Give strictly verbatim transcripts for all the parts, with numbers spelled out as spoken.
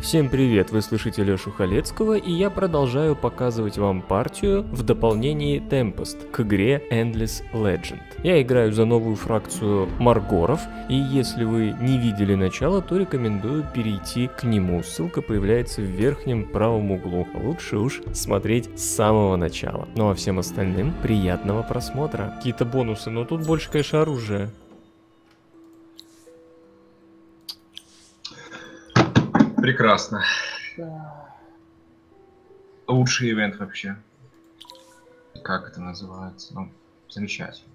Всем привет, вы слышите Лёшу Халецкого, и я продолжаю показывать вам партию в дополнении Tempest к игре Endless Legend. Я играю за новую фракцию Маргоров, и если вы не видели начало, то рекомендую перейти к нему. Ссылка появляется в верхнем правом углу. Лучше уж смотреть с самого начала. Ну а всем остальным приятного просмотра. Какие-то бонусы, но тут больше, конечно, оружия. Прекрасно. Да. Лучший ивент вообще. Как это называется? Ну, замечательно.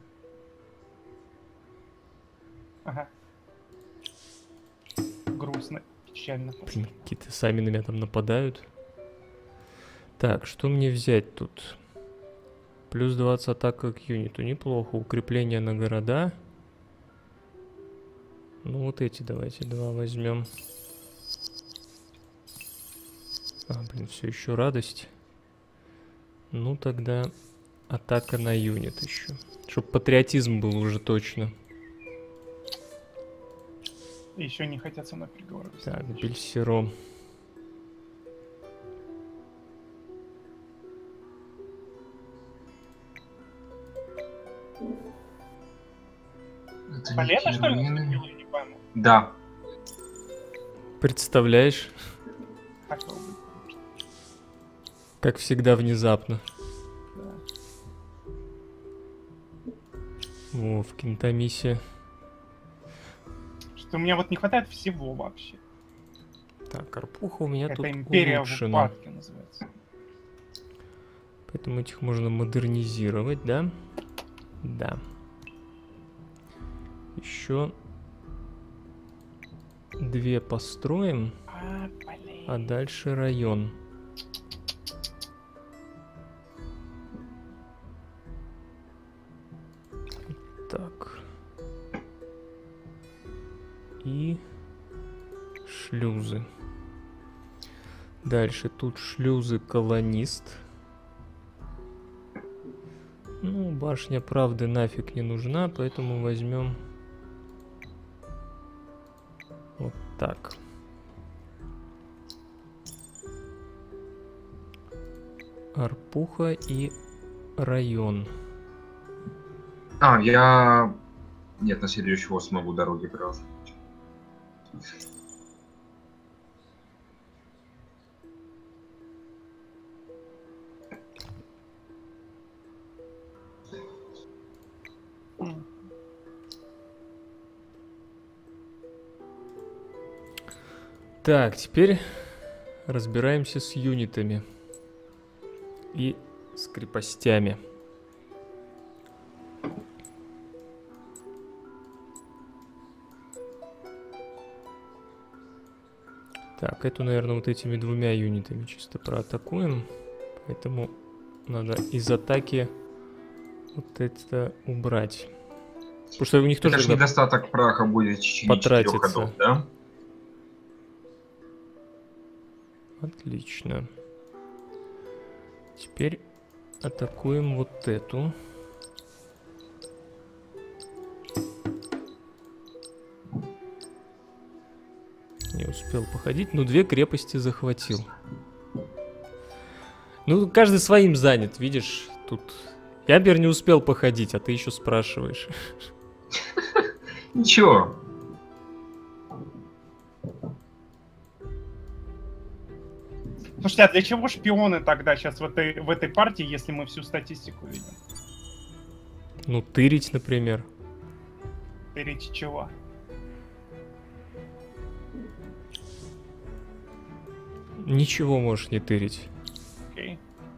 Ага. Грустно, печально. Блин, какие-то сами на меня там нападают. Так, что мне взять тут? Плюс двадцать атака к юниту. Неплохо. Укрепление на города. Ну, вот эти давайте два возьмем. А, блин, все еще радость. Ну, тогда атака на юнит еще. Чтоб патриотизм был уже точно. Еще не хотят со мной переговоры. Так, Бельсеро. Полено, что ли, наступило? Я не пойму. Да. Представляешь? Хотел бы. Как всегда, внезапно. Да. О, в Кентамисе. Что у меня вот не хватает всего вообще. Так, Карпуха у меня Это тут империя улучшена. в упадке называется. Поэтому этих можно модернизировать, да? Да. Еще две построим, А, а дальше район. Так. И шлюзы. Дальше тут шлюзы колонист. Ну, башня правды нафиг не нужна, поэтому возьмем вот так. Арпуха и район. А, я... Нет, на следующего смогу дороги проложить. Так, теперь разбираемся с юнитами и с крепостями. Так, эту, наверное, вот этими двумя юнитами чисто проатакуем. Поэтому надо из атаки вот это убрать. Потому что у них тоже это же недостаток праха будет в течение четырех ходов, да? Отлично. Теперь атакуем вот эту. Не успел походить, но две крепости захватил. Ну, каждый своим занят, видишь, тут... Ябер не успел походить, а ты еще спрашиваешь. Ничего. Слушайте, а для чего шпионы тогда сейчас в этой, в этой партии, если мы всю статистику видим? Ну, тырить, например. Тырить чего? Ничего можешь не тырить. Окей.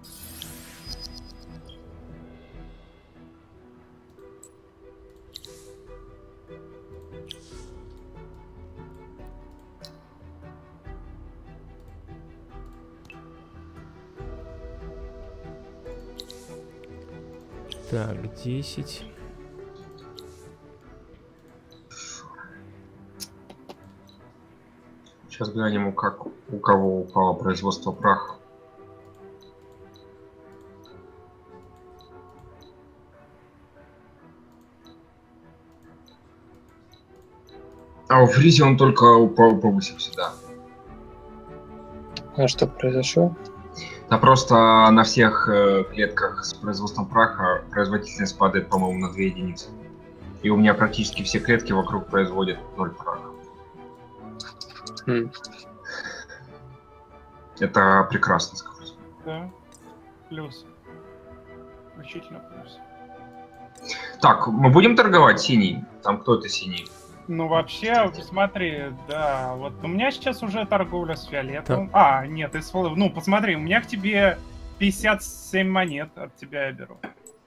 Так, десять. Сейчас глянем, как у кого упало производство праха. А у Фризи он только упал повысился, да. А что произошло? Да просто на всех э, клетках с производством праха производительность падает, по-моему, на две единицы. И у меня практически все клетки вокруг производят ноль праха. Хм. Это прекрасно, скажу. Да. Плюс. Значительно плюс. Так, мы будем торговать синий? Там кто-то синий. Ну, вообще, смотри, да, вот у меня сейчас уже торговля с фиолетовым. А, нет, из фол- Ну, посмотри, у меня к тебе пятьдесят семь монет от тебя я беру.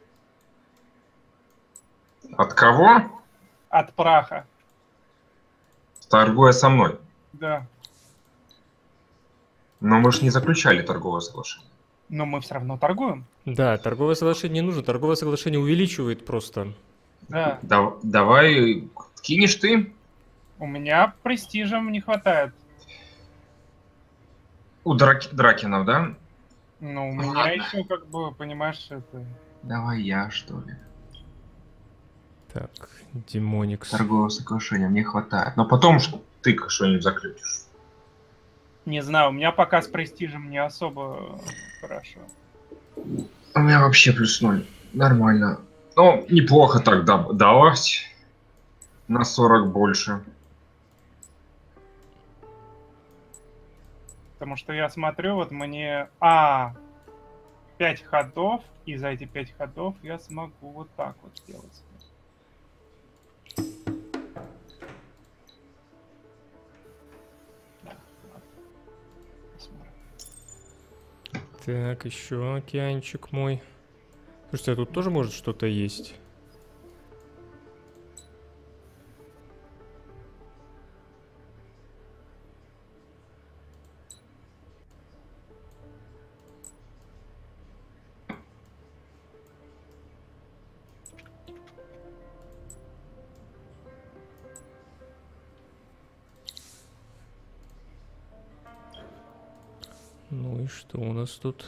От кого? От праха. Торгуя со мной. Да. Но мы же не заключали торговое соглашение. Но мы все равно торгуем. Да, торговое соглашение не нужно. Торговое соглашение увеличивает просто. Да. Да, давай, кинешь ты? У меня престижем не хватает. У Драки, Дракинов, да? Ну, у меня еще, как бы, понимаешь, это... Давай я, что ли. Так, Демоникс. Торговое соглашение мне хватает. Но потом ж ты что-нибудь заключишь. Не знаю, у меня пока с престижем не особо хорошо. У меня вообще плюс ноль. Нормально. Ну, неплохо так да- далось. На сорок больше. Потому что я смотрю, вот мне... А, пять ходов, и за эти пять ходов я смогу вот так вот сделать. Да, ладно. Посмотрим. Так, еще океанчик мой. Слушайте, а тут тоже может что-то есть? Ну и что у нас тут?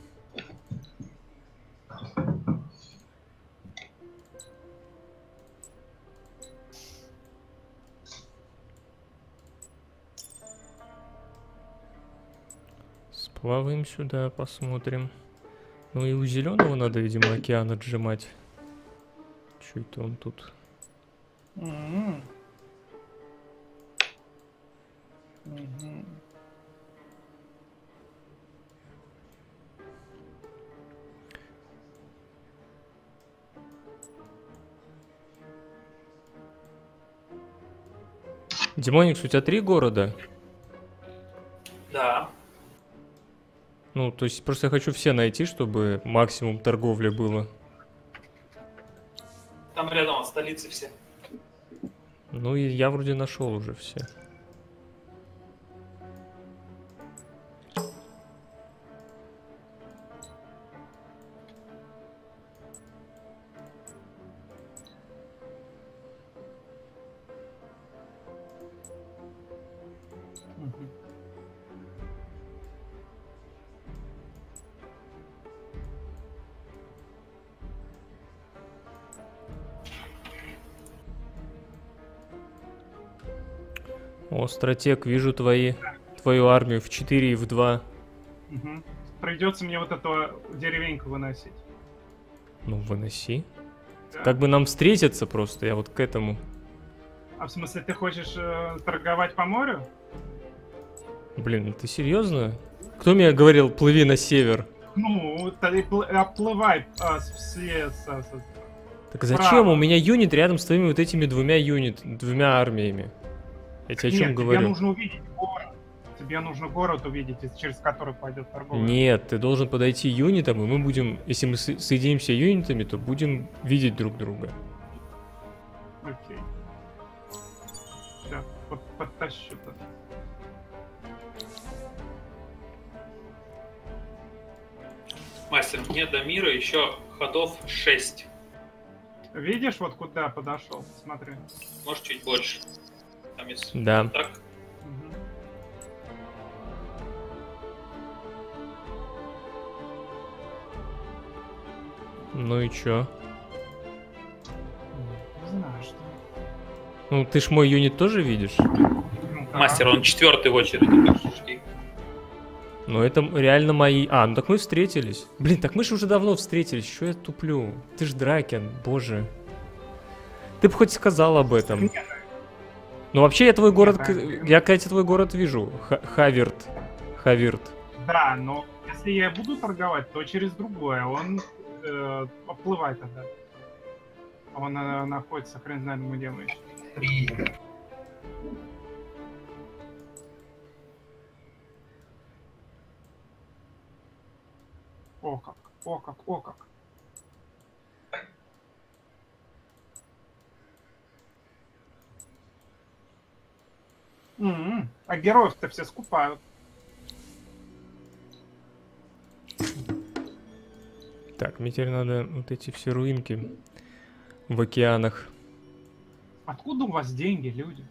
Сплаваем сюда, посмотрим. Ну и у зеленого надо, видимо, океан отжимать. Че это он тут? М-м. Мгм. Демоникс, у тебя три города? Да. Ну, то есть просто я хочу все найти, чтобы максимум торговли было. Там рядом от столицы все. Ну и я вроде нашел уже все. Мгм. О, стратег, вижу твои, твою армию в четыре и в два. Мгм. Придется мне вот эту деревеньку выносить. Ну, выноси. Да. Как бы нам встретиться просто, я вот к этому. А в смысле, ты хочешь э, торговать по морю? Блин, ты серьезно? Кто мне говорил, плыви на север? Ну, ты пл- оплывай а, с- все... с- с- Так зачем? Право. У меня юнит рядом с твоими вот этими двумя юнит, двумя армиями. Я тебе о чем Нет, говорю? тебе нужно увидеть город. Тебе нужно город увидеть, из- через который пойдет торговля. Нет, ты должен подойти юнитом, и мы будем, если мы со- соединимся юнитами, то будем видеть друг друга. Окей. Сейчас, под, подтащу тут. Мастер, мне до мира еще ходов шесть. Видишь, вот куда подошел? Смотри. Может, чуть больше. Там есть... Да. Так? Мгм. Ну и чё? Не знаю, что. Ну, ты ж мой юнит тоже видишь? Ну, да. Мастер, он четвертый в очереди. Так что жди. Ну это реально мои... А, ну так мы встретились. Блин, так мы же уже давно встретились. Что я туплю? Ты ж Дракен, боже. Ты бы хоть сказал об этом. Нет. Ну вообще я твой город... Нет, Я, кстати, твой город вижу. Ха- Хаверт. Хаверт. Да, но если я буду торговать, то через другое. Он э, оплывает тогда. Он э, находится, хрен знает, где мы еще. О как, о как, о как. М-м, а героев-то все скупают. Так, мне теперь надо вот эти все руинки в океанах. Откуда у вас деньги, люди?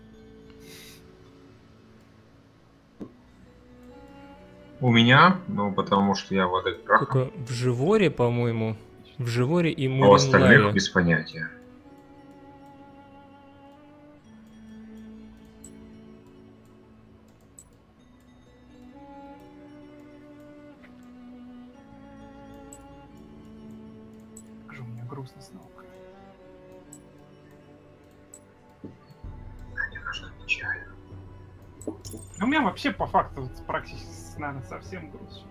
У меня, ну, потому что я владык праха. Только в Живоре, по-моему. В Живоре и А у остальных Муринларе. без понятия. Как же у меня грустно снова. Мне нужно печаль. У меня вообще по факту вот практически, наверное, совсем грустно.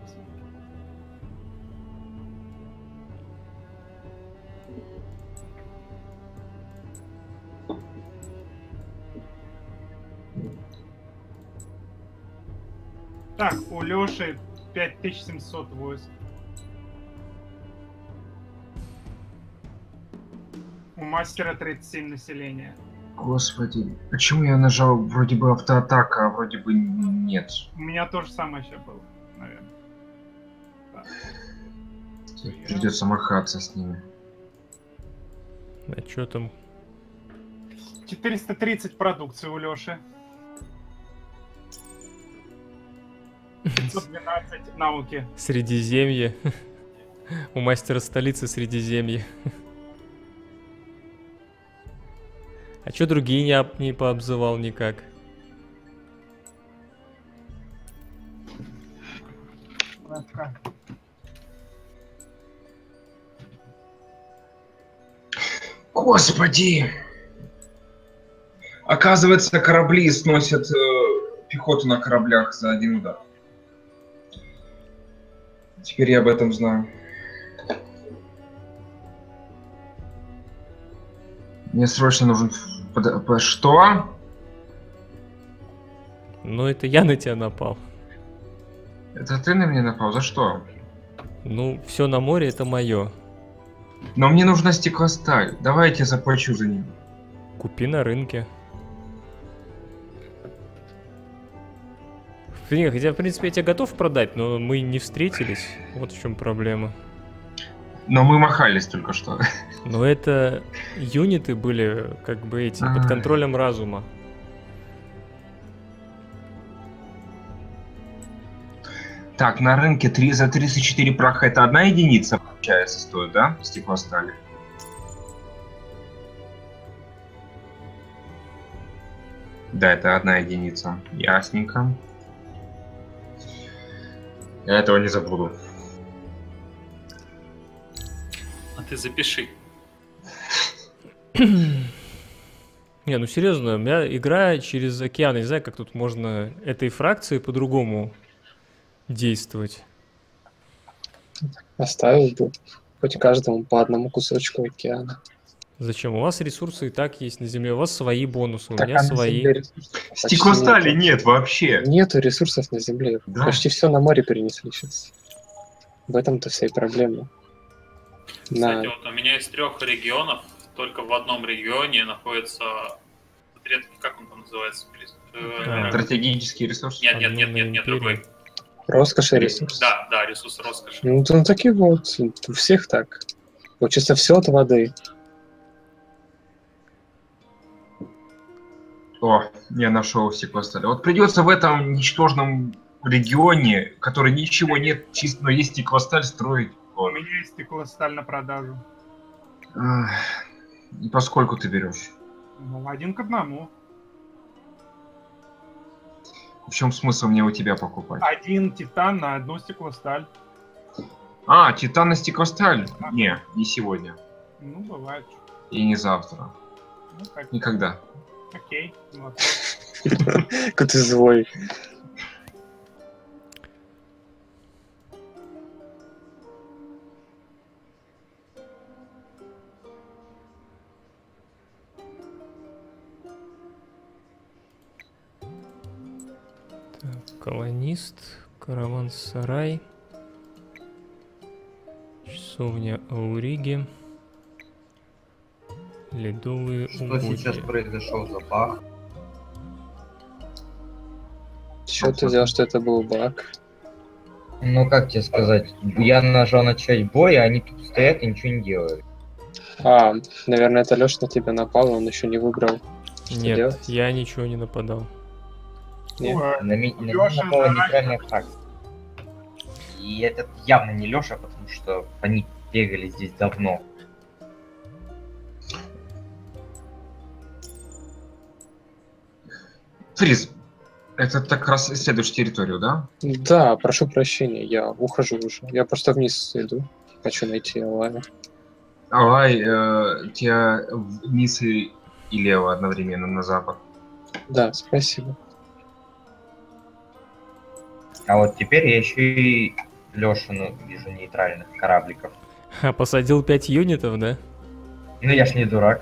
Так, у Лёши пять тысяч семьсот войск. У мастера тридцать семь населения. Господи, почему я нажал вроде бы автоатака, а вроде бы нет? У меня то же самое сейчас было, наверное. Так. Придется махаться с ними. А чё там? четыреста тридцать продукции у Лёши. пятьсот двенадцать науки. Средиземье. У мастера столицы Средиземье. А чё другие не, об- не пообзывал никак? Господи! Оказывается, корабли сносят э, пехоту на кораблях за один удар. Теперь я об этом знаю. Мне срочно нужен... ф- под- по- Что? Ну это я на тебя напал. Это ты на меня напал? За что? Ну, все на море это мое. Но мне нужна стеклосталь. Давай я тебе заплачу за нее. Купи на рынке. Блин, хотя, в принципе, я тебя готов продать, но мы не встретились. Вот в чем проблема. Но мы махались только что. Но это юниты были, как бы эти, под Ай. контролем разума. Так, на рынке три, за тридцать четыре праха это одна единица, получается, стоит, да? Стеклостали. Да, это одна единица. Ясненько. Я этого не забуду. А ты запиши. Не, ну серьезно, у меня игра через океан. Я не знаю, как тут можно этой фракции по-другому действовать. Оставил бы хоть каждому по одному кусочку океана. Зачем? У вас ресурсы и так есть на Земле, у вас свои бонусы, у Так, меня а на свои. Земле ресурсов почти Стеклостали нету. нет вообще. Нету ресурсов на Земле. Да. Почти все на море перенесли сейчас. В этом-то вся и проблема. Кстати, На... вот у меня из трех регионов только в одном регионе находится редкий, как он там называется? Э, Да. Стратегические ресурсы. Нет, нет, нет, Одна нет, нет, империя. другой. Роскошь и ресурс. Да, да, ресурс роскоши. Ну, то, ну таки вот. У всех так. Получится все от воды. О, я нашел стеклостали. Вот придется в этом ничтожном регионе, который ничего нет, чисто, но есть стеклосталь, строить. У Вот. меня есть стеклосталь на продажу. Ах, и поскольку ты берешь? Ну, один к одному. В чем смысл мне у тебя покупать? Один титан на одну стеклосталь. А, титан на стеклосталь? Не, не сегодня. Ну, бывает. И не завтра. Ну, как... Никогда. Окей. Вот. Как ты злой. Так, колонист, караван-сарай, часовня Ауриги, ледовые Что угодья. сейчас произошел за баг? Чё ты взял, что это был баг? Ну как тебе сказать, я нажал начать бой, а они тут стоят и ничего не делают. А, наверное, это Лёш на тебя напал, он еще не выиграл. Что Нет, делать? я ничего не нападал. Нет. Ну, э, На, ми- на меня Лёша напала заранее- нейтральная фракция. И это явно не Лёша, потому что они бегали здесь давно. Фриз, это ты как раз исследуешь территорию, да? Да, прошу прощения, я ухожу уже. Я просто вниз иду. Хочу найти Алая. Алай, э, тебя вниз и, и лево одновременно на запад. Да, спасибо. А вот теперь я еще и Лёшину вижу нейтральных корабликов. А, посадил пять юнитов, да? Ну я ж не дурак.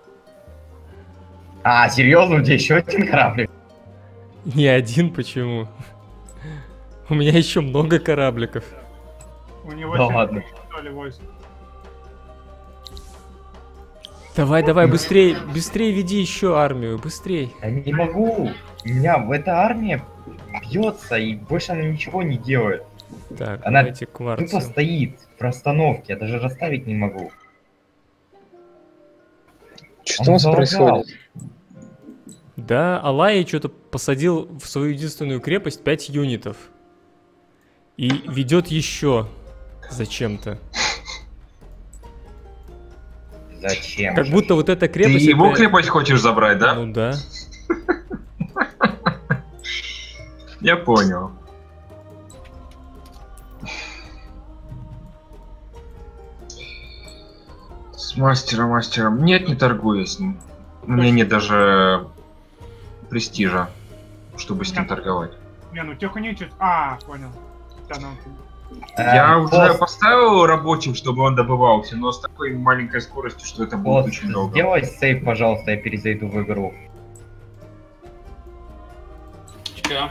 А, серьезно, у тебя еще один кораблик? Не один, почему? У меня еще много корабликов. У него Да семь ладно. что ли, войск. Давай, давай, быстрее, быстрее веди еще армию, быстрей. Я не могу. У меня эта армия бьется и больше она ничего не делает. Так, Она давайте Тупо кварцы. стоит в расстановке, я даже расставить не могу. Что Он у нас залагал. происходит? Да, Алай что-то посадил в свою единственную крепость пять юнитов. И ведет еще зачем-то. Зачем? Как же? будто вот эта Ты крепость... его это- крепость хочешь забрать, да? Ну да. Я понял. С мастером, мастером. Нет, не торгую с ним. У меня нет даже престижа, чтобы с ним торговать. Не, ну тех не чуть. А, понял. Тянул. А, Я уже пост- поставил рабочих, чтобы он добывался, но с такой маленькой скоростью, что это будет пост, очень долго. Сделай сейв, пожалуйста, я перезайду в игру. Чё?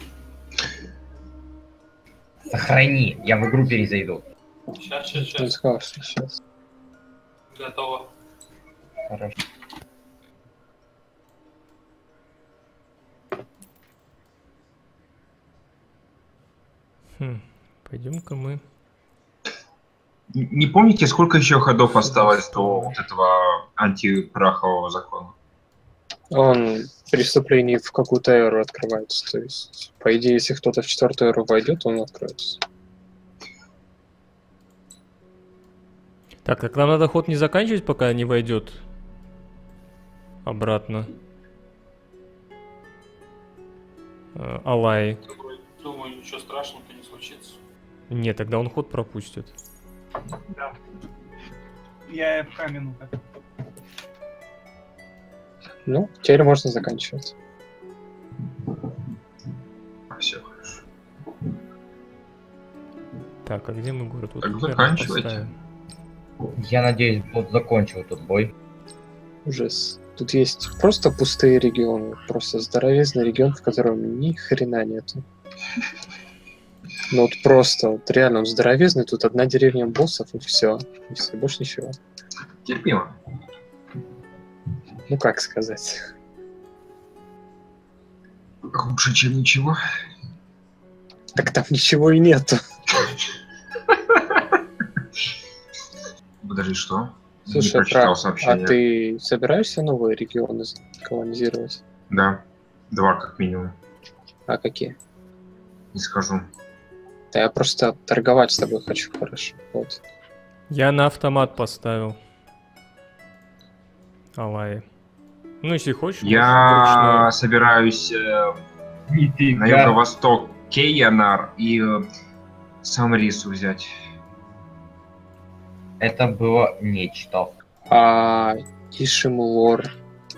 Сохрани, я в игру перезайду. Сейчас, сейчас, Он сейчас. сказал, что сейчас. Готово. Хорошо. Хм, пойдем-ка мы. Н- Не помните, сколько еще ходов осталось до вот этого антипрахового закона? Он преступление в какую-то эру открывается. То есть, по идее, если кто-то в четвертую эру войдет, он откроется. Так, так нам надо ход не заканчивать, пока не войдет обратно. Э, Алай. Думаю, ничего страшного-то не случится. Нет, тогда он ход пропустит. Да. Я ФК минута. Ну, теперь можно заканчивать. Все хорошо. Так, а где мы город? Вот Так тут, наверное, заканчивайте. поставим. Я надеюсь, вот закончил этот бой. Ужас. Тут есть просто пустые регионы. Просто здоровезный регион, в котором ни хрена нету. Ну вот просто, вот реально он здоровезный, тут одна деревня боссов и все. И все, больше ничего. Терпимо. Ну как сказать. Лучше, чем ничего. Так там ничего и нету. Подожди, что? Слушай, Не прочитал Прах, сообщение. а ты собираешься новые регионы колонизировать? Да, два как минимум. А какие? Не скажу. Да я просто торговать с тобой хочу, хорошо. Вот. Я на автомат поставил. Алай. Ну, если хочешь, можешь Я вручную. собираюсь э, На юго-восток Кейянар и э, Самрису взять. Это было нечто. А Ишимлор.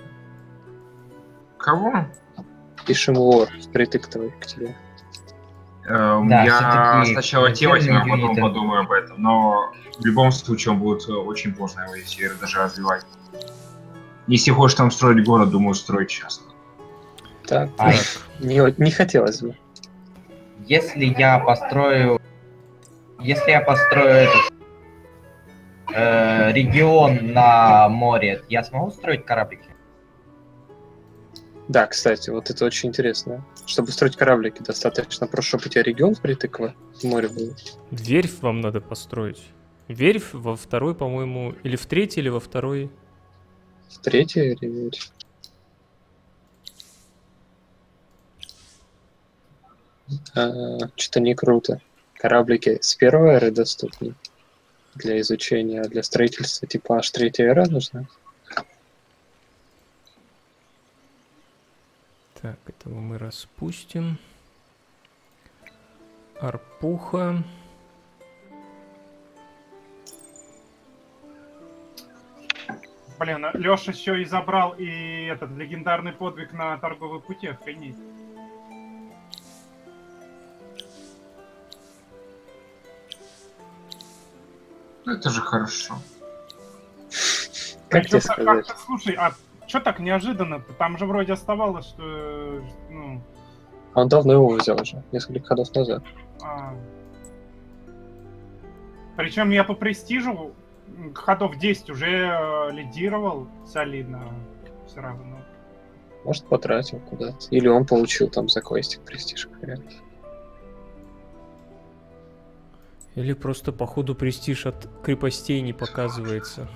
Кого? Ишимлор, впритык твой к тебе. Эм, Да, я всё-таки сначала те возьму, а потом юниты. подумаю об этом. Но в любом случае он будет э, очень поздно его если даже развивать. Если хочешь там строить город, думаю, строить сейчас. Так, Ай. не, не хотелось бы. Если я построю... Если я построю этот э, регион на море, я смогу строить кораблики? Да, кстати, вот это очень интересно. Чтобы строить кораблики, достаточно просто, чтобы у тебя регион впритык в море был. Верфь вам надо построить. Верфь во второй, по-моему, или в третьей, или во второй. В третьей верфь. А, что-то не круто. Кораблики с первой эры доступны для изучения, а для строительства типа аж третья эра нужна. Так, этого мы распустим. Арпуха. Блин, Леша еще и забрал и этот легендарный подвиг на торговый пути, охренеть. Ну, это же хорошо. Как тебе Причем, сказать? как-то, слушай, а что так неожиданно-то? Там же вроде оставалось, что... Ну, Он давно его взял уже, несколько ходов назад. а... Причем я по престижу ходов десять уже э, лидировал солидно. Все равно. Может, потратил куда-то. Или он получил там за квестик престиж. Например. Или просто по ходу престиж от крепостей не показывается.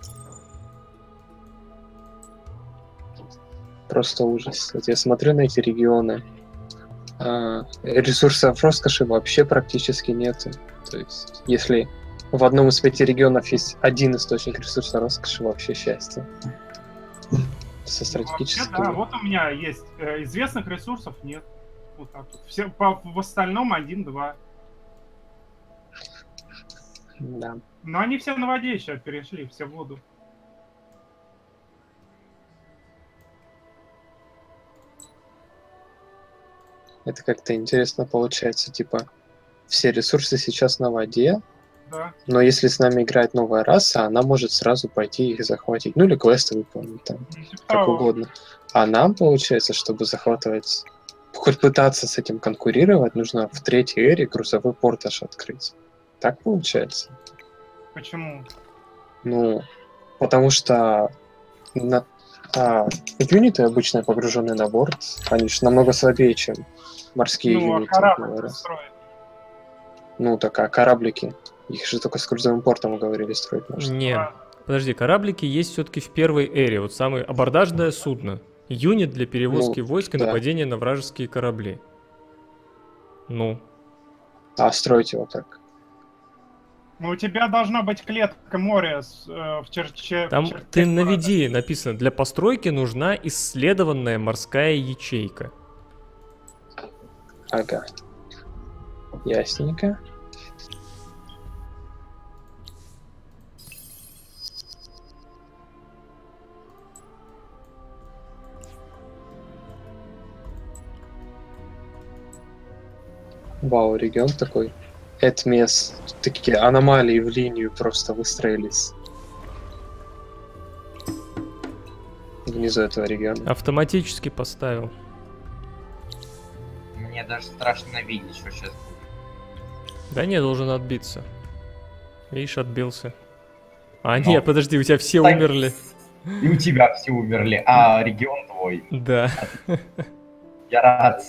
Просто ужас. Вот я смотрю на эти регионы. А, ресурсов роскоши вообще практически нету. То есть, если в одном из пяти регионов есть один источник ресурса роскоши, вообще счастье. Со стратегическим. Вообще, да, вот у меня есть э, известных ресурсов нет. Вот так вот. Все, по, в остальном один-два. Да. Но они все на воде еще перешли, все в воду. Это как-то интересно получается, типа, все ресурсы сейчас на воде, Да. но если с нами играет новая раса, она может сразу пойти их захватить. Ну или квесты выполнить там, Ну, типа как того. угодно. А нам, получается, чтобы захватывать, хоть пытаться с этим конкурировать, нужно в третьей эре грузовой порт аж открыть. Так получается? Почему? Ну, потому что на, а, юниты, обычно погруженные на борт, они же намного слабее, чем морские Ну, а юниты. корабль говорят. строит. Ну, так, а кораблики? Их же только с грузовым портом, говорили, строить можно. Не, А, подожди, кораблики есть все-таки в первой эре. Вот самое абордажное судно. Юнит для перевозки Ну, войск и да. нападения на вражеские корабли. Ну, А строить его так? Ну, у тебя должна быть клетка моря с, э, в черче... в там черте ты города. наведи, написано, для постройки нужна исследованная морская ячейка. Ага. Ясненько. Вау, регион такой. Этмес. Такие аномалии в линию просто выстроились. Внизу этого региона. Автоматически поставил. Мне даже страшно видеть, что сейчас будет. Да не, должен отбиться. Видишь, отбился. А, Ну. нет, подожди, у тебя все Так, умерли. И у тебя все умерли, а регион твой. Да. Я рад.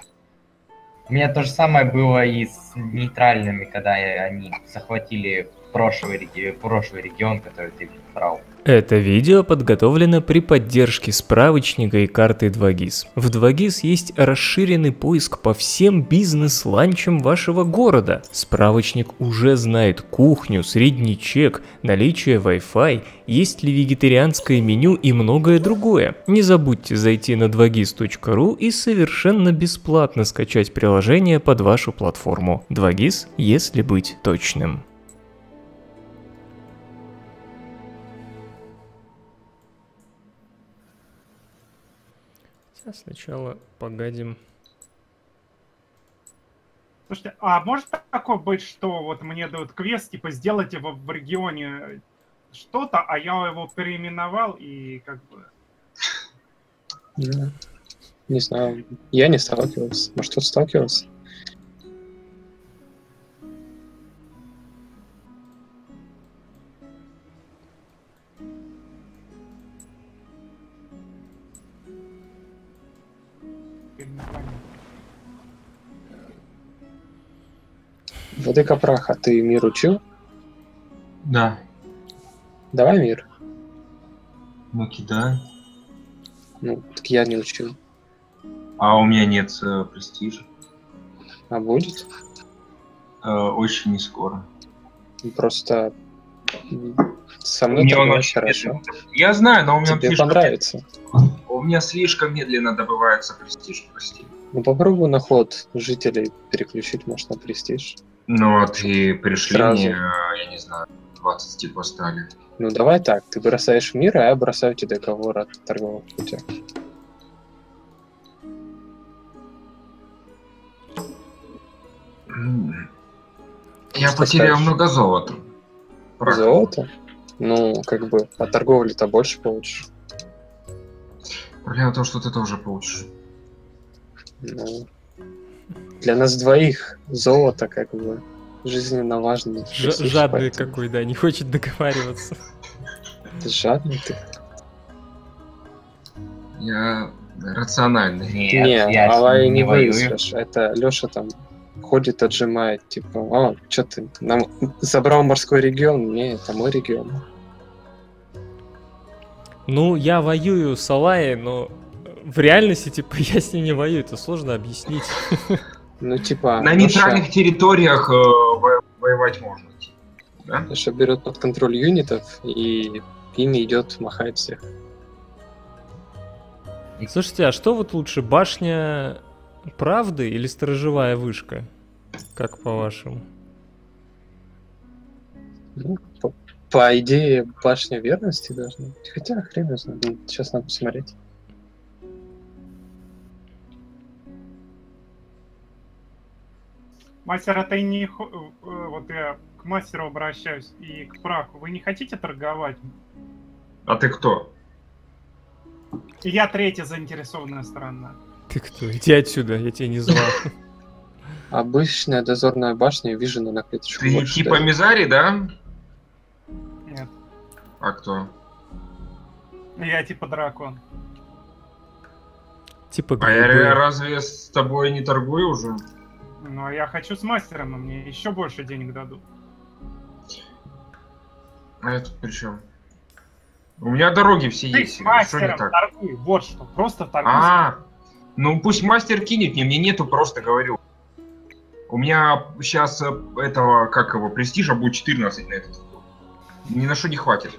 У меня то же самое было и с нейтральными, когда я- они захватили прошлый, реги... прошлый регион, который ты брал. Это видео подготовлено при поддержке справочника и карты два гис. В два гис есть расширенный поиск по всем бизнес-ланчам вашего города. Справочник уже знает кухню, средний чек, наличие Wi-Fi, есть ли вегетарианское меню и многое другое. Не забудьте зайти на два гис точка ру и совершенно бесплатно скачать приложение под вашу платформу. два гис, если быть точным. Сначала погадим. Слушайте, а может такое быть, что вот мне дают квест, типа, сделайте в, в регионе что-то, а я его переименовал и как бы... Не, не знаю, я не сталкивался. Может, кто-то сталкивался? Владыка праха, ты мир учил? Да. Давай мир. Ну кидай. Ну, так я не учил. А у меня нет э, престижа. А будет? Э, очень не скоро. Просто со мной Мне он торговать очень хорошо. медленно. Я знаю, но у меня Тебе слишком... понравится. У меня слишком медленно добывается престиж, прости. Ну попробуй на ход жителей переключить, может, на престиж. Ну, а ты пришли Сразу. мне, я не знаю, двадцать типа стали. Ну давай так, ты бросаешь мир, а я бросаю тебе договор от торгового путя. Я Что потерял скажешь? много золота. Прах. Золото? Ну, как бы, от торговли-то больше получишь. Проблема в том, что ты тоже получишь. Ну, для нас двоих золото, как бы, жизненно важно. Ж- жадный какой, да, не хочет договариваться. Ты жадный ты. Я рациональный. Нет, не, я с Алай ним не не воюю. вывезешь. Это Леша там ходит, отжимает, типа, о, что ты нам забрал морской регион? Не, это мой регион. Ну, я воюю с Алай, но в реальности, типа, я с ним не воюю, это сложно объяснить. Ну, типа, На Леша- нейтральных территориях э, во- воевать можно. типа, Да? Леша берет под контроль юнитов и ими идет, махает всех. Слушайте, а что вот лучше, башня правды или сторожевая вышка? Как по-вашему? Ну, по, по идее, башня верности должна быть. Хотя, хрен его знает. Ну, сейчас надо посмотреть. Мастер, а ты не... хо- э, Вот я к мастеру обращаюсь и к праху. Вы не хотите торговать? А ты кто? И я третья заинтересованная сторона. Ты кто? Иди отсюда, я тебя не звал. Обычная дозорная башня, вижена на клеточку. Ты больше типа даже. Мизари, да? Нет. А кто? Я типа дракон. Типа А я грибы. разве с тобой не торгую уже? Но я хочу с мастером, и мне еще больше денег дадут. А это при чем? У меня дороги все Ты есть. с Что не мастером так? торгуй, вот что. Просто торгуй. А, ну пусть мастер кинет мне, мне нету, просто говорю. У меня сейчас этого, как его, престижа будет четырнадцать на этот. Ни на что не хватит.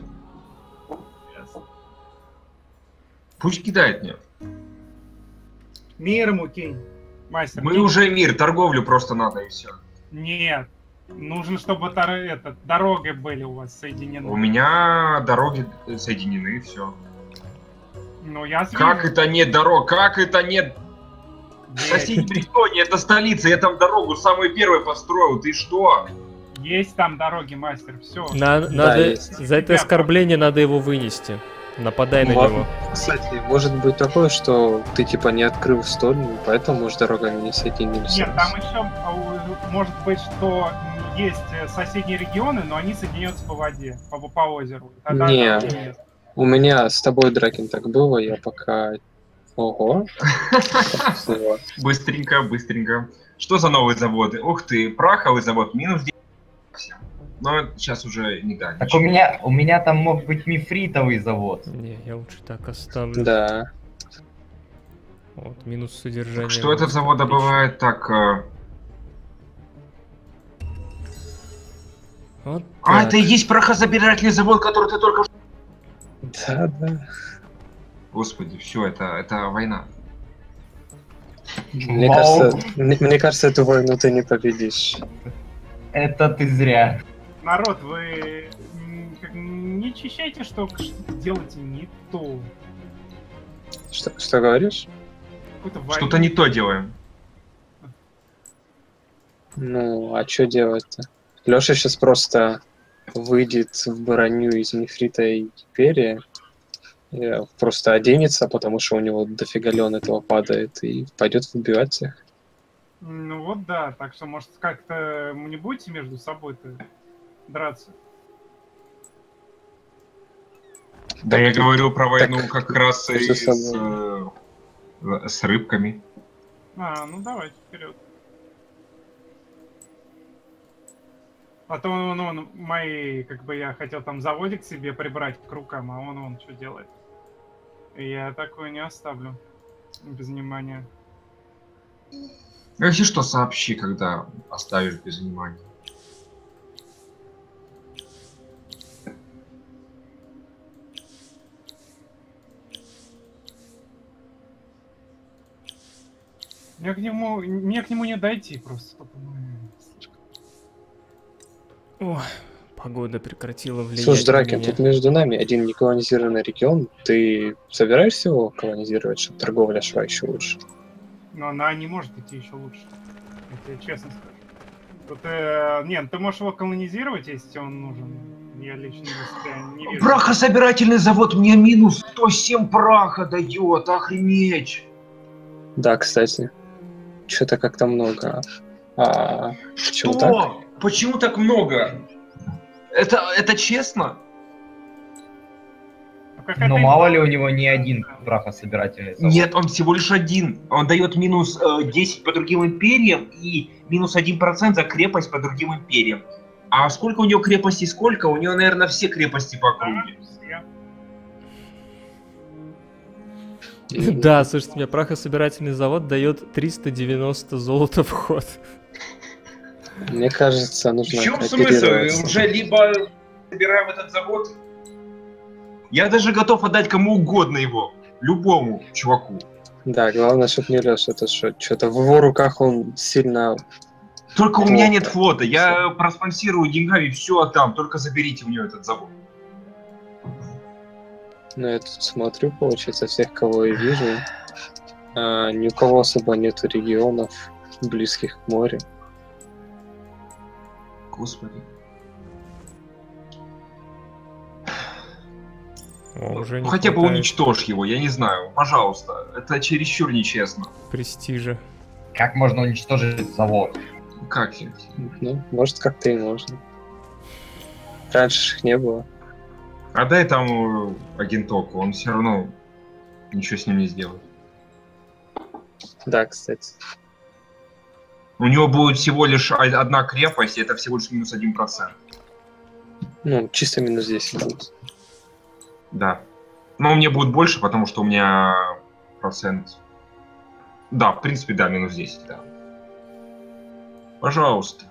Пусть кидает мне. Мир ему кинь, мастер. Мы кинь. уже мир, торговлю просто надо и все. Нет. Нужно, чтобы тор- это, дороги были у вас соединены. У меня дороги соединены, все. Ну, я Как это нет дорог? Как это нет? В Есть, соседнем регионе, это столица, я там дорогу самую первую построил, ты что? есть там дороги, мастер. Все. На- надо, есть. за это оскорбление надо его вынести. Нападай на Вот. него. Кстати, может быть такое, что ты типа не открыл стольную, поэтому, может, дорогами не соединились. Нет, там еще а, может быть, что есть э, соседние регионы, но они соединяются по воде, по, по озеру. Тогда Не. дороги нет. У меня с тобой, Дракин, так было, я пока... Ого. Вот. Быстренько, быстренько. Что за новые заводы? Ух ты, праховый завод, минус десять. Но сейчас уже не да. Так у меня, у меня там мог быть мифритовый завод. Не, я лучше так оставлю. Да. Вот, минус содержания. Что этот завод Отлично. добывает так? э, Вот А, так. это и есть прахозабирательный завод, который ты только что... Да, да. Господи, все, это, это война. Мне Вау. кажется, мне, мне кажется, эту войну ты не победишь. Это ты зря. Народ, вы м, как, не ощущаете, что что-то делаете не то? Что, что говоришь? Какую-то войну. Что-то не то делаем. Ну, а что делать-то? Леша сейчас просто выйдет в броню из нефрита и перья, и просто оденется, потому что у него дофига лен этого падает, и пойдет выбивать всех. Ну вот да, так что может как-то не будете между собой-то драться? Да я говорил про войну так, как раз и между с, собой. э, с рыбками. А, ну давайте, вперед. А то он, он, мои, как бы я хотел там заводик себе прибрать к рукам, а он, он что делает? И я такое не оставлю без внимания. Если что, сообщи, когда оставишь без внимания. Мне к нему, мне к нему не дойти просто. потому слишком. Ой, погода прекратила влиять Слушай, на Дракен, меня. тут между нами один неколонизированный регион. Ты собираешься его колонизировать, чтобы торговля шла еще лучше? Но она не может идти еще лучше. Я тебе честно скажу. Тут, э, нет, ты можешь его колонизировать, если он нужен. Я лично для себя не вижу. Прахособирательный завод мне минус сто семь праха дает, охренеть! Да, кстати. Что-то как-то много. А, почему Что? так? Почему так много? Это, это честно? Ну, какая-то Но им- мало ли у него не один прахособирательный завод. Нет, он всего лишь один. Он дает минус э, десять по другим империям и минус один процент за крепость по другим империям. А сколько у него крепостей, сколько? У него, наверное, все крепости по округе. Я- Да, слушайте, мне прахособирательный завод дает триста девяносто золота в ход. Мне кажется, В нужно чем смысл? кооперироваться. Уже либо собираем этот завод. Я даже готов отдать кому угодно его. Любому чуваку. Да, главное, чтобы не Леша, это что, что-то в его руках он сильно... Только у Флота. меня нет флота. Я проспонсирую деньгами, все отдам. Только заберите у него этот завод. Ну, я тут смотрю, получается, всех, кого я вижу. А, ни у кого особо нету регионов, близких к морю. Господи. О, уже не Хотя бы хватает уничтожь его, я не знаю. Пожалуйста. Это чересчур нечестно. престижа. Как можно уничтожить завод? Как я? Ну, может, как-то и можно. Раньше их не было. Отдай там э, агентоку, он все равно ничего с ним не сделает. Да, кстати. У него будет всего лишь о- одна крепость, и это всего лишь минус один процент. Ну, чисто минус десять будет. Да. Но мне будет больше, потому что у меня процент... Да, в принципе, да, минус десять, да. Пожалуйста.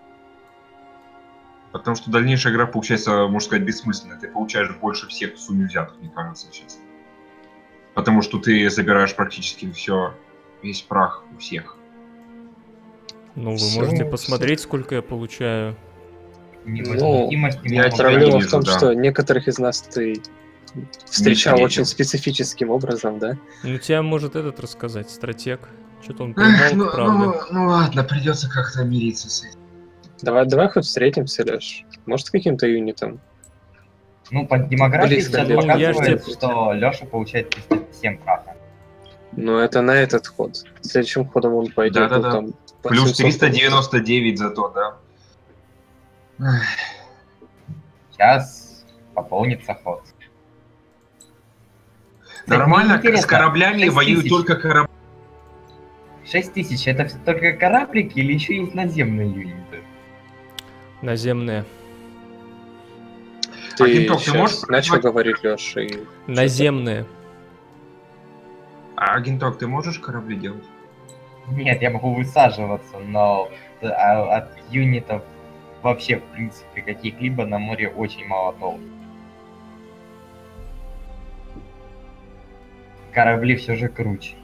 Потому что дальнейшая игра получается, можно сказать, бессмысленная. Ты получаешь больше всех в сумме взятых, мне кажется, сейчас. Потому что ты забираешь практически все, весь прах у всех. Ну, вы Всё, можете всё. посмотреть, сколько я получаю. Невозмутимость я немного тебя Проблема не в вижу, том, да. что некоторых из нас ты встречал встретил. очень специфическим образом, да? Ну, тебя может этот рассказать, стратег. Что-то он Эх, примолк, ну, правда. ну, ну ладно, придется как-то мириться с этим. Давай, давай хоть встретимся, Леш. Может, каким-то юнитом? Ну, по демографии Близко. сейчас Ну, я ж показывает, тебе- что Леша получает триста семь праха. Ну, это на этот ход. Следующим ходом он пойдет, ну, Да-да-да. там... по Плюс семьсот триста девяносто девять зато, да? Эх, Сейчас пополнится ход. Кстати, Нормально, мне интересно, с кораблями шесть воюют тысяч. только корабли. шесть тысяч это всё только кораблики или еще есть наземные юниты? Наземные. Ты Агенток, ты сейчас можешь начал назвать- говорить, Леша, и... Наземные. А, Агенток, ты можешь корабли делать? Нет, я могу высаживаться, но а, от юнитов вообще, в принципе, каких-либо на море очень мало толку. Корабли все же круче.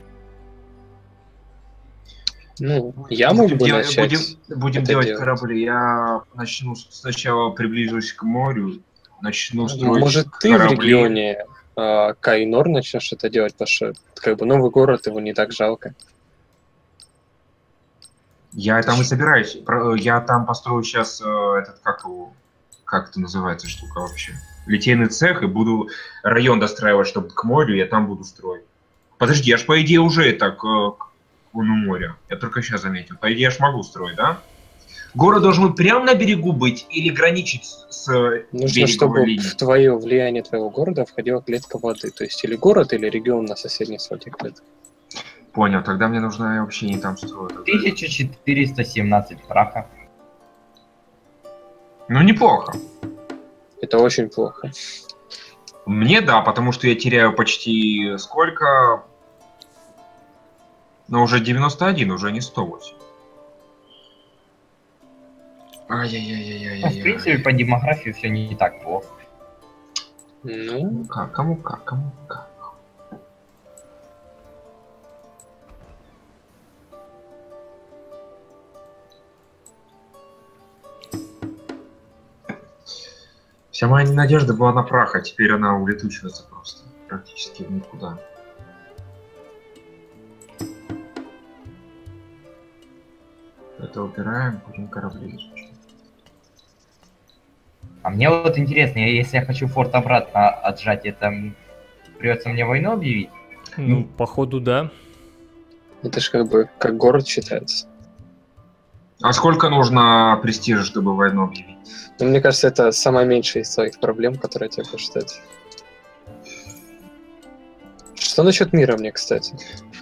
Ну, я мог Будем бы делать- начать. Будем, будем это делать делать. корабли. Я начну с- сначала приближусь к морю, начну строить Может, ты в корабли. регионе а, Кайнор начнешь это делать, потому что как бы новый город, его не так жалко. Я там и собираюсь. Про- Я там построю сейчас этот, как его, как это называется штука вообще? Литейный цех, и буду район достраивать, чтобы к морю, я там буду строить. Подожди, я ж по идее уже так э, к луну моря. Я только сейчас заметил. По идее, я ж могу строить, да? Город должен быть прямо на берегу быть или граничить с э, Нужно, береговой чтобы линией? в твое влияние твоего города входила клетка воды. То есть или город, или регион на соседней своде клетки. Понял, тогда мне нужно я вообще не там строить. тысяча четыреста семнадцать праха. Ну, неплохо. Это очень плохо. Мне да, потому что я теряю почти сколько? Ну, уже девяносто один, уже не сто восемь. Ай-яй-яй-яй-яй-яй. Ну, в принципе, по демографии все не так плохо. Ну, Ну как, кому как, кому как. Вся моя надежда была на прах, а теперь она улетучивается просто. Практически в никуда. Это убираем, будем корабли изучать. А мне вот интересно, я- если я хочу форт обратно отжать, это м, придется мне войну объявить? Ну, походу, да. это же как бы как город считается. А сколько нужно престижа, чтобы войну объявить? Но мне кажется, это самая меньшая из твоих проблем, которые тебе будешь ждать. Что насчет мира мне, кстати?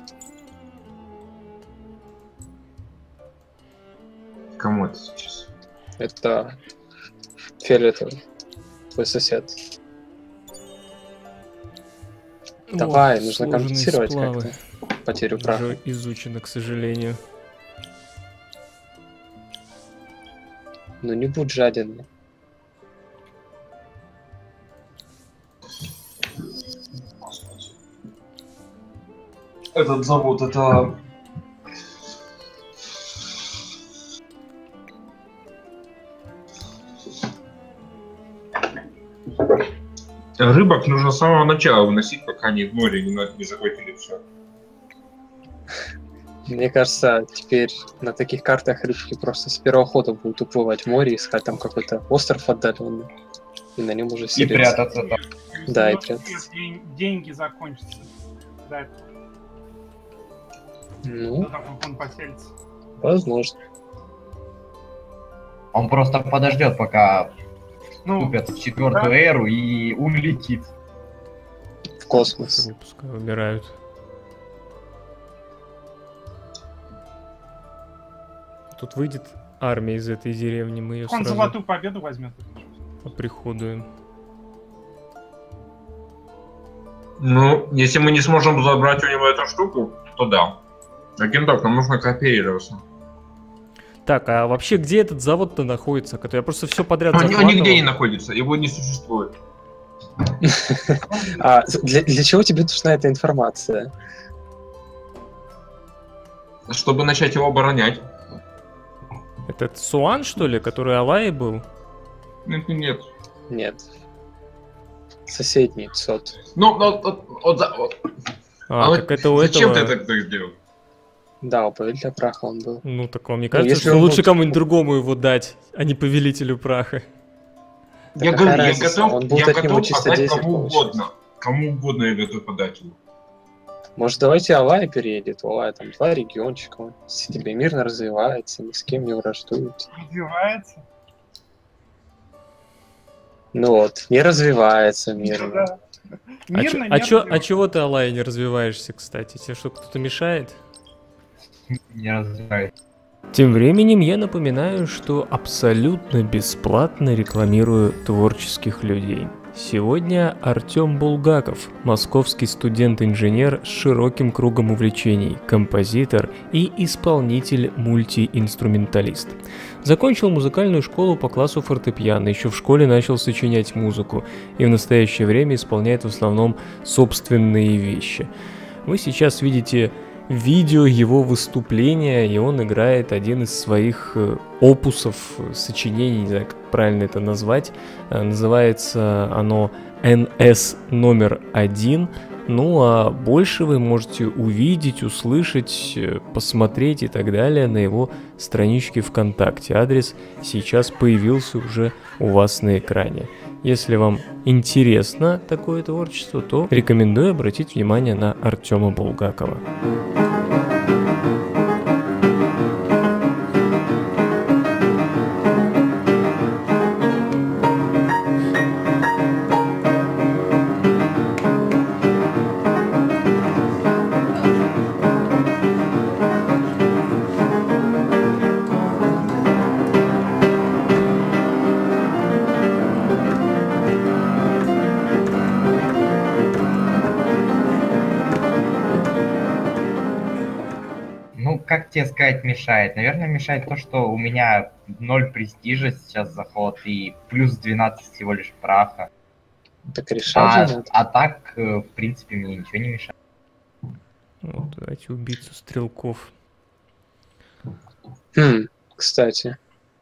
Кому это сейчас? Это фиолетовый, твой сосед. Давай, Вот, нужно сложные компенсировать сплавы. как-то потерю праха. Уже изучено, к сожалению. Ну не будь жаден. Этот завод, это... Рыбок нужно с самого начала выносить, пока они в море не, на- не захватили все. Мне кажется, теперь на таких картах рыбки просто с первого хода будут уплывать в море, искать там какой-то остров отдаленный. И на нем уже И селиться. прятаться там. Да, и Ну, прятаться. день- Деньги закончатся. Да, Ну, до того, как он поселится. возможно. Он просто подождет, пока Ну, вступят в четвертую да. эру и улетит. В космос. Пускай умирают. Тут выйдет армия из этой деревни, мы ее он сразу золотую победу возьмет. оприходуем. Ну, если мы не сможем забрать у него эту штуку, то да. Агенток, нам нужно кооперироваться. Так, а вообще где этот завод-то находится? Который я просто все подряд Он, он захватывал. нигде не находится, его не существует. А для, для чего тебе нужна эта информация? Чтобы начать его оборонять. Этот Суан, что ли, который Алай был? Нет, нет. Нет. Соседний сот. Ну, ну, вот, вот, за- вот. А, А вот так это у зачем этого... ты это так сделал? Да, у повелителя праха он был. Ну, так вам не кажется, если что он лучше будет- кому-нибудь другому его дать, а не повелителю праха? Я какая говорю, я разница? готов, Он будет я от него готов чисто отдать десять кому получать. угодно. Кому угодно я готов подать его. Может, давайте Алай переедет. У Алая там два региончика. Он себе мирно развивается, ни с кем не враждует. Развивается. Ну вот, не развивается мирно. Да. А, Мирно чё- не а, чё- а развивается. чего ты, Алай, не развиваешься, кстати? Тебе что, кто-то мешает? Не разбираюсь. Тем временем я напоминаю, что абсолютно бесплатно рекламирую творческих людей. Сегодня Артем Булгаков, московский студент-инженер с широким кругом увлечений, композитор и исполнитель-мультиинструменталист. Закончил музыкальную школу по классу фортепиано, еще в школе начал сочинять музыку и в настоящее время исполняет в основном собственные вещи. Вы сейчас видите видео его выступления, и он играет один из своих опусов, сочинений, не знаю, как правильно это назвать. Называется оно эн эс номер один. Ну а больше вы можете увидеть, услышать, посмотреть и так далее на его страничке ВКонтакте. Адрес сейчас появился уже у вас на экране. Если вам интересно такое творчество, то рекомендую обратить внимание на Артема Булгакова. Как тебе сказать, мешает? Наверное, мешает то, что у меня ноль престижа сейчас заход и плюс двенадцать всего лишь праха. Так решать а, а так, в принципе, мне ничего не мешает. Вот, давайте убийцу стрелков. Хм, кстати.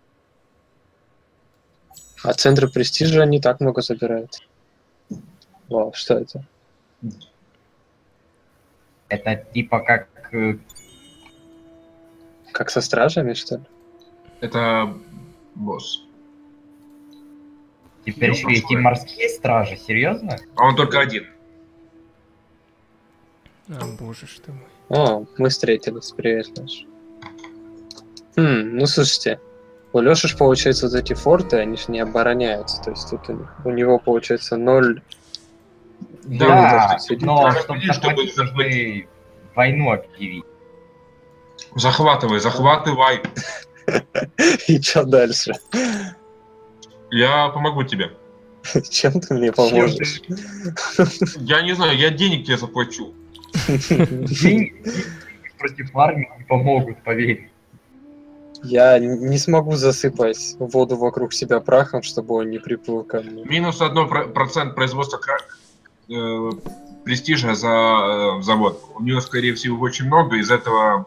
А центры престижа не так много забирают. Вау, что это? Это типа как... Как со стражами, что ли? Это босс. Теперь еще эти морские стражи, серьезно? А он только один. А, боже ж ты мой. О, мы встретились. Привет, Леш. Хм, ну слушайте, у Леши ж, получается, вот эти форты, они же не обороняются. То есть тут у, у него, получается, ноль... Да, да, но чтобы захватить, нужно войну объявить. Захватывай, захватывай. И что дальше? Я помогу тебе. Чем ты мне поможешь? Я не знаю, я денег тебе заплачу. Деньги против армии не помогут, поверь. Я не смогу засыпать воду вокруг себя прахом, чтобы он не приплыл ко мне. Минус один процент производства э, престижа за э, завод. У него, скорее всего, очень много, из этого...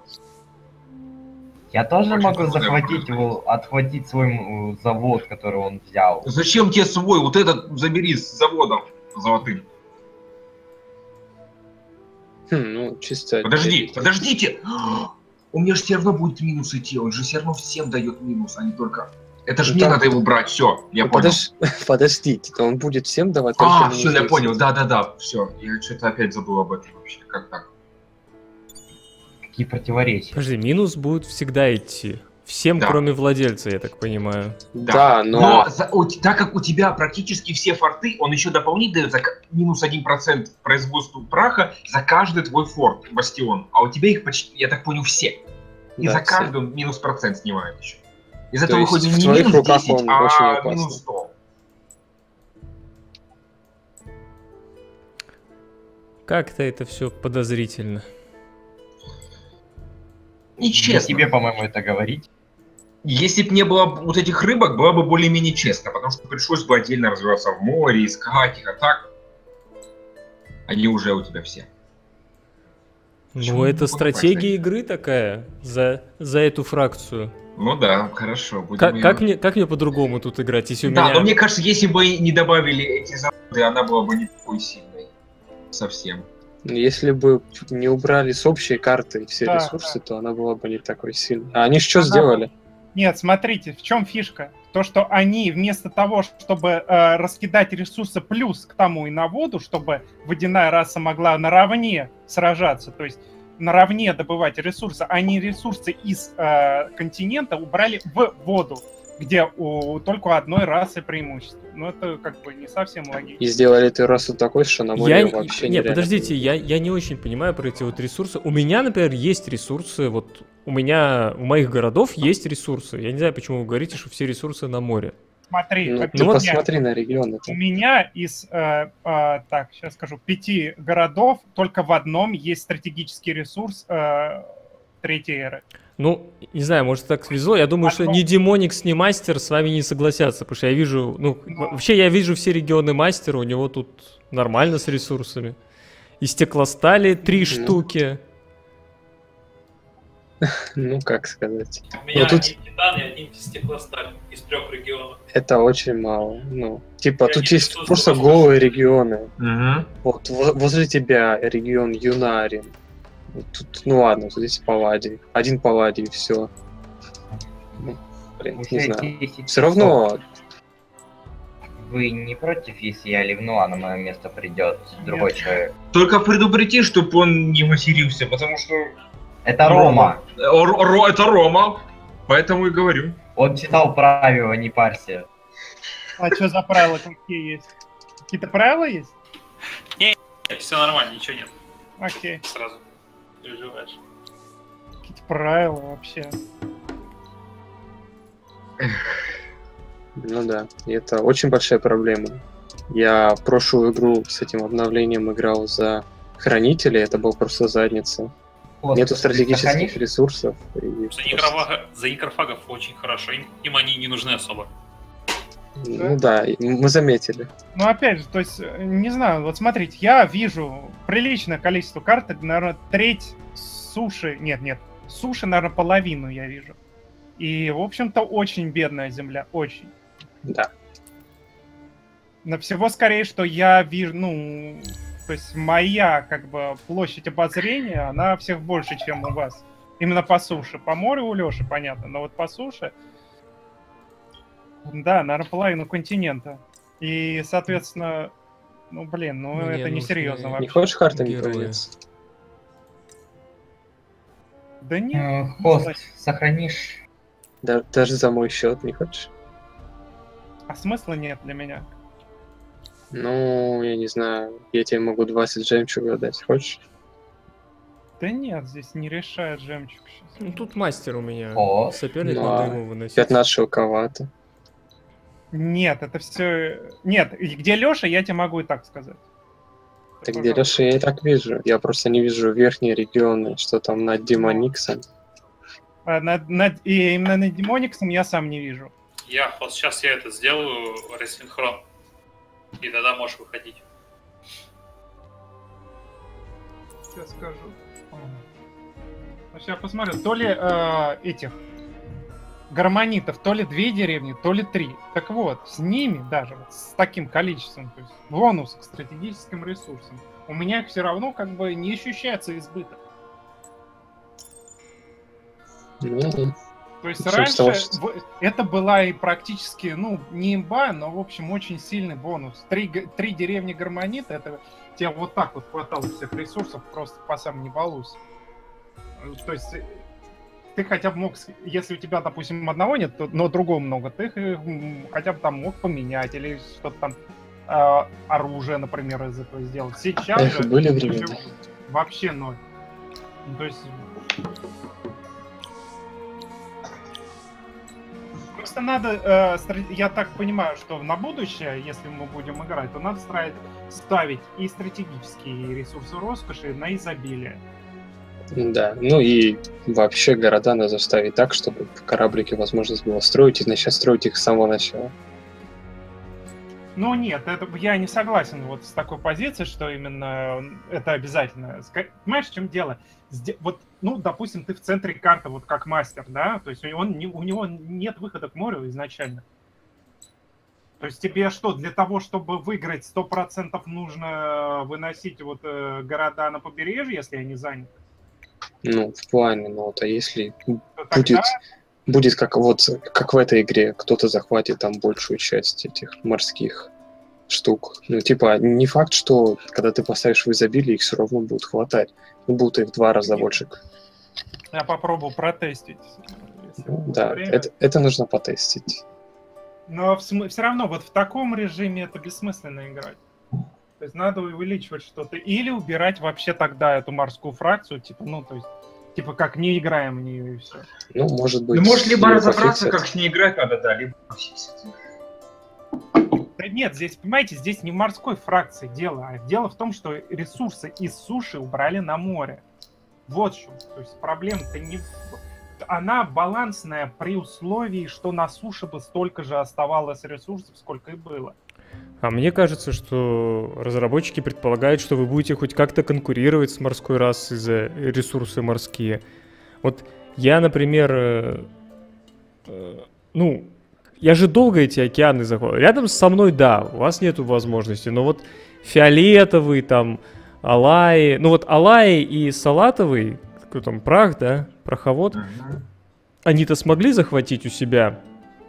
Я тоже очень могу захватить его, отхватить свой завод, который он взял. Зачем тебе свой? Вот этот забери с заводом золотым. Хм, ну, чисто... Подожди, подождите! У меня же все равно будет минус идти, он же все равно всем дает минус, а не только... Это же Ну, мне там- надо его брать, все, я Ну, понял. подож- Подождите, то он будет всем давать только А, минус все, я десять. понял, да-да-да, все. Я что-то опять забыл об этом вообще, как так? Какие противоречия. Подожди, минус будет всегда идти. Всем, Да. кроме владельца, я так понимаю. Да, но... Но за- у- так как у тебя практически все форты, он еще дополнительно дает за к- минус один процент производству праха за каждый твой форт, бастион. А у тебя их почти, я так понял, все. И Да, за все. каждый он минус процент снимает еще. Из То этого есть выходит в не твоих минус руках десять, он а очень опасный. минус сто. Как-то это все подозрительно. Нечестно. Тебе, по-моему, это говорить. Если бы не было вот этих рыбок, было бы более-менее честно, потому что пришлось бы отдельно развиваться в море, искать их, а так они уже у тебя все. Почему Ну, не это могу стратегия понять? игры такая за, за эту фракцию. Ну да, хорошо. будем Как, её- как мне, как мне по-другому тут играть, если у Да, меня... но мне кажется, если бы не добавили эти заводы, она была бы не такой сильной. Совсем. Если бы не убрали с общей карты все Да, ресурсы, да. то она была бы не такой сильной. А они что Она- сделали? Нет, смотрите, в чем фишка? То, что они вместо того, чтобы э, раскидать ресурсы плюс к тому и на воду, чтобы водяная раса могла наравне сражаться, то есть наравне добывать ресурсы, они ресурсы из э, континента убрали в воду. где у только у одной расы преимущество. Ну, это как бы не совсем логично. И сделали эту расу такой, что на море Я... вообще Нет, нереально. подождите, я, я не очень понимаю про эти вот ресурсы. У меня, например, есть ресурсы, вот у меня, у моих городов есть ресурсы. Я не знаю, почему вы говорите, что все ресурсы на море. Смотри, Ну, ну, ты вот посмотри я, на регионы. у меня из, э, э, так, сейчас скажу, пяти городов только в одном есть стратегический ресурс э, третьей эры. Ну, не знаю, может, так свезло. Я думаю, что Одно. ни Демоникс, ни Мастер с вами не согласятся, потому что я вижу, ну, Но- вообще я вижу все регионы Мастера, у него тут нормально с ресурсами. И стеклостали три Ну. штуки. Ну, как сказать. У меня тут- один титан и один стеклосталь из трех регионов. Это очень мало. Ну, типа, Я тут не есть чувствую просто возможности. голые регионы. Мгм. Вот во- возле тебя регион Юнарин. Вот тут, ну ладно, тут есть Палладий. Один Палладий, и все. Ну, блин, Уже не знаю. десять Все равно, Вы не против, если я ливну, а на мое место придет другой человек? Только предупреди, чтобы он не матерился, потому что... Это Рома. Э, Ро- Ро- это Рома, поэтому и говорю. Он читал правила, не парься. А что за правила какие есть? Какие-то правила есть? Все нормально, ничего нет. Окей. Сразу переживаешь. Какие-то правила вообще. ну да, и это очень большая проблема. Я прошлую игру с этим обновлением играл за хранителей, это был просто задница. Господи, Нету ты стратегических сохранишь? ресурсов. и За, просто- некрофага- за некрофагов очень хорошо, им, им они не нужны особо. Ну да, и мы заметили. Ну, опять же, то есть, э, не знаю, вот смотрите, я вижу приличное количество карт, наверное, треть суши, нет, нет, суши, наверное, половину я вижу. И, в общем-то, очень бедная земля, очень. Да. Но всего скорее, что я вижу, ну, то есть моя, как бы, площадь обозрения, она всех больше, чем у вас. Именно по суше. По морю у Лёши, понятно, но вот по суше, да, наверное, половину континента. И, соответственно, ну, блин, ну, Мне это несерьезно нужны- вообще. Не хочешь картами Герои. поменяться? Да нет. Э, не Хост, знаю. сохранишь? Да- даже за мой счет не хочешь? А смысла нет для меня. Ну, я не знаю, я тебе могу двадцать жемчуга дать, хочешь? Да нет, здесь не решает жемчуг сейчас. Ну, тут мастер у меня. О, Соперник ну, надо а ему выносить. пятнадцать шелковато. Нет, это все. Нет, и где Лёша, я тебе могу и так сказать. Так где Леша, я и так вижу. Я просто не вижу верхние регионы, что там над Демониксом. А над- над- и именно над Демониксом я сам не вижу. Я, вот сейчас я это сделаю, рассинхрон. И тогда можешь выходить. Сейчас скажу. Сейчас посмотрю. То ли э, этих гармонитов, то ли две деревни, то ли три. Так вот, с ними даже, вот с таким количеством, то есть бонус к стратегическим ресурсам, у меня все равно как бы не ощущается избыток. Ну, То есть Всё, раньше что ж- в- это была и практически, ну, не имба, но, в общем, очень сильный бонус. Три, г- три деревни гармонита, это тебе вот так вот хватало всех ресурсов, просто по сам не балуйся. Э, То есть э, ты хотя бы мог, с- если у тебя, допустим, одного нет, то- но другого много, ты их э, м, хотя бы там мог поменять или что-то там, э, оружие, например, из этого сделать. Сейчас Эх, же были времена. вообще ноль. Ну, то есть просто надо, э, стра- я так понимаю, что на будущее, если мы будем играть, то надо ставить, ставить и стратегические ресурсы роскоши на изобилие. да. Ну и вообще города надо ставить так, чтобы кораблики возможность было строить и начать строить их с самого начала. Ну нет, это, я не согласен вот с такой позицией, что именно это обязательно. Ска- Понимаешь, в чем дело? Сде- Вот, ну, допустим, ты в центре карты, вот как мастер, да, то есть он, не- у него нет выхода к морю изначально. То есть тебе что, для того, чтобы выиграть сто процентов нужно выносить вот э, города на побережье, если они заняты? Ну, в плане, ну вот, а если То будет, тогда будет как вот как в этой игре, кто-то захватит там большую часть этих морских штук. Ну, типа, не факт, что когда ты поставишь в изобилие, их все равно будет хватать. Ну, будут их в два раза больше. я попробую протестить. если Ну, будет да, время. это, это нужно потестить. Но все равно вот в таком режиме это бессмысленно играть. То есть надо увеличивать что-то. Или убирать вообще тогда эту морскую фракцию, типа, ну, то есть, типа, как не играем в нее и все. Ну, может быть... Ну, может, либо разобраться, пофиксят. как с ней играть надо, да, либо пофиксить. Да нет, здесь, понимаете, здесь не в морской фракции дело, а дело в том, что ресурсы из суши убрали на море. Вот что. То есть проблема-то не... в- Она балансная при условии, что на суше бы столько же оставалось ресурсов, сколько и было. А мне кажется, что разработчики предполагают, что вы будете хоть как-то конкурировать с морской расой за ресурсы морские. Вот я, например, э, э, ну, я же долго эти океаны захватываю. Рядом со мной, да, у вас нету возможности, но вот фиолетовый, там, алаи, ну вот алаи и салатовый, какой там прах, да, праховод, Мгм. они-то смогли захватить у себя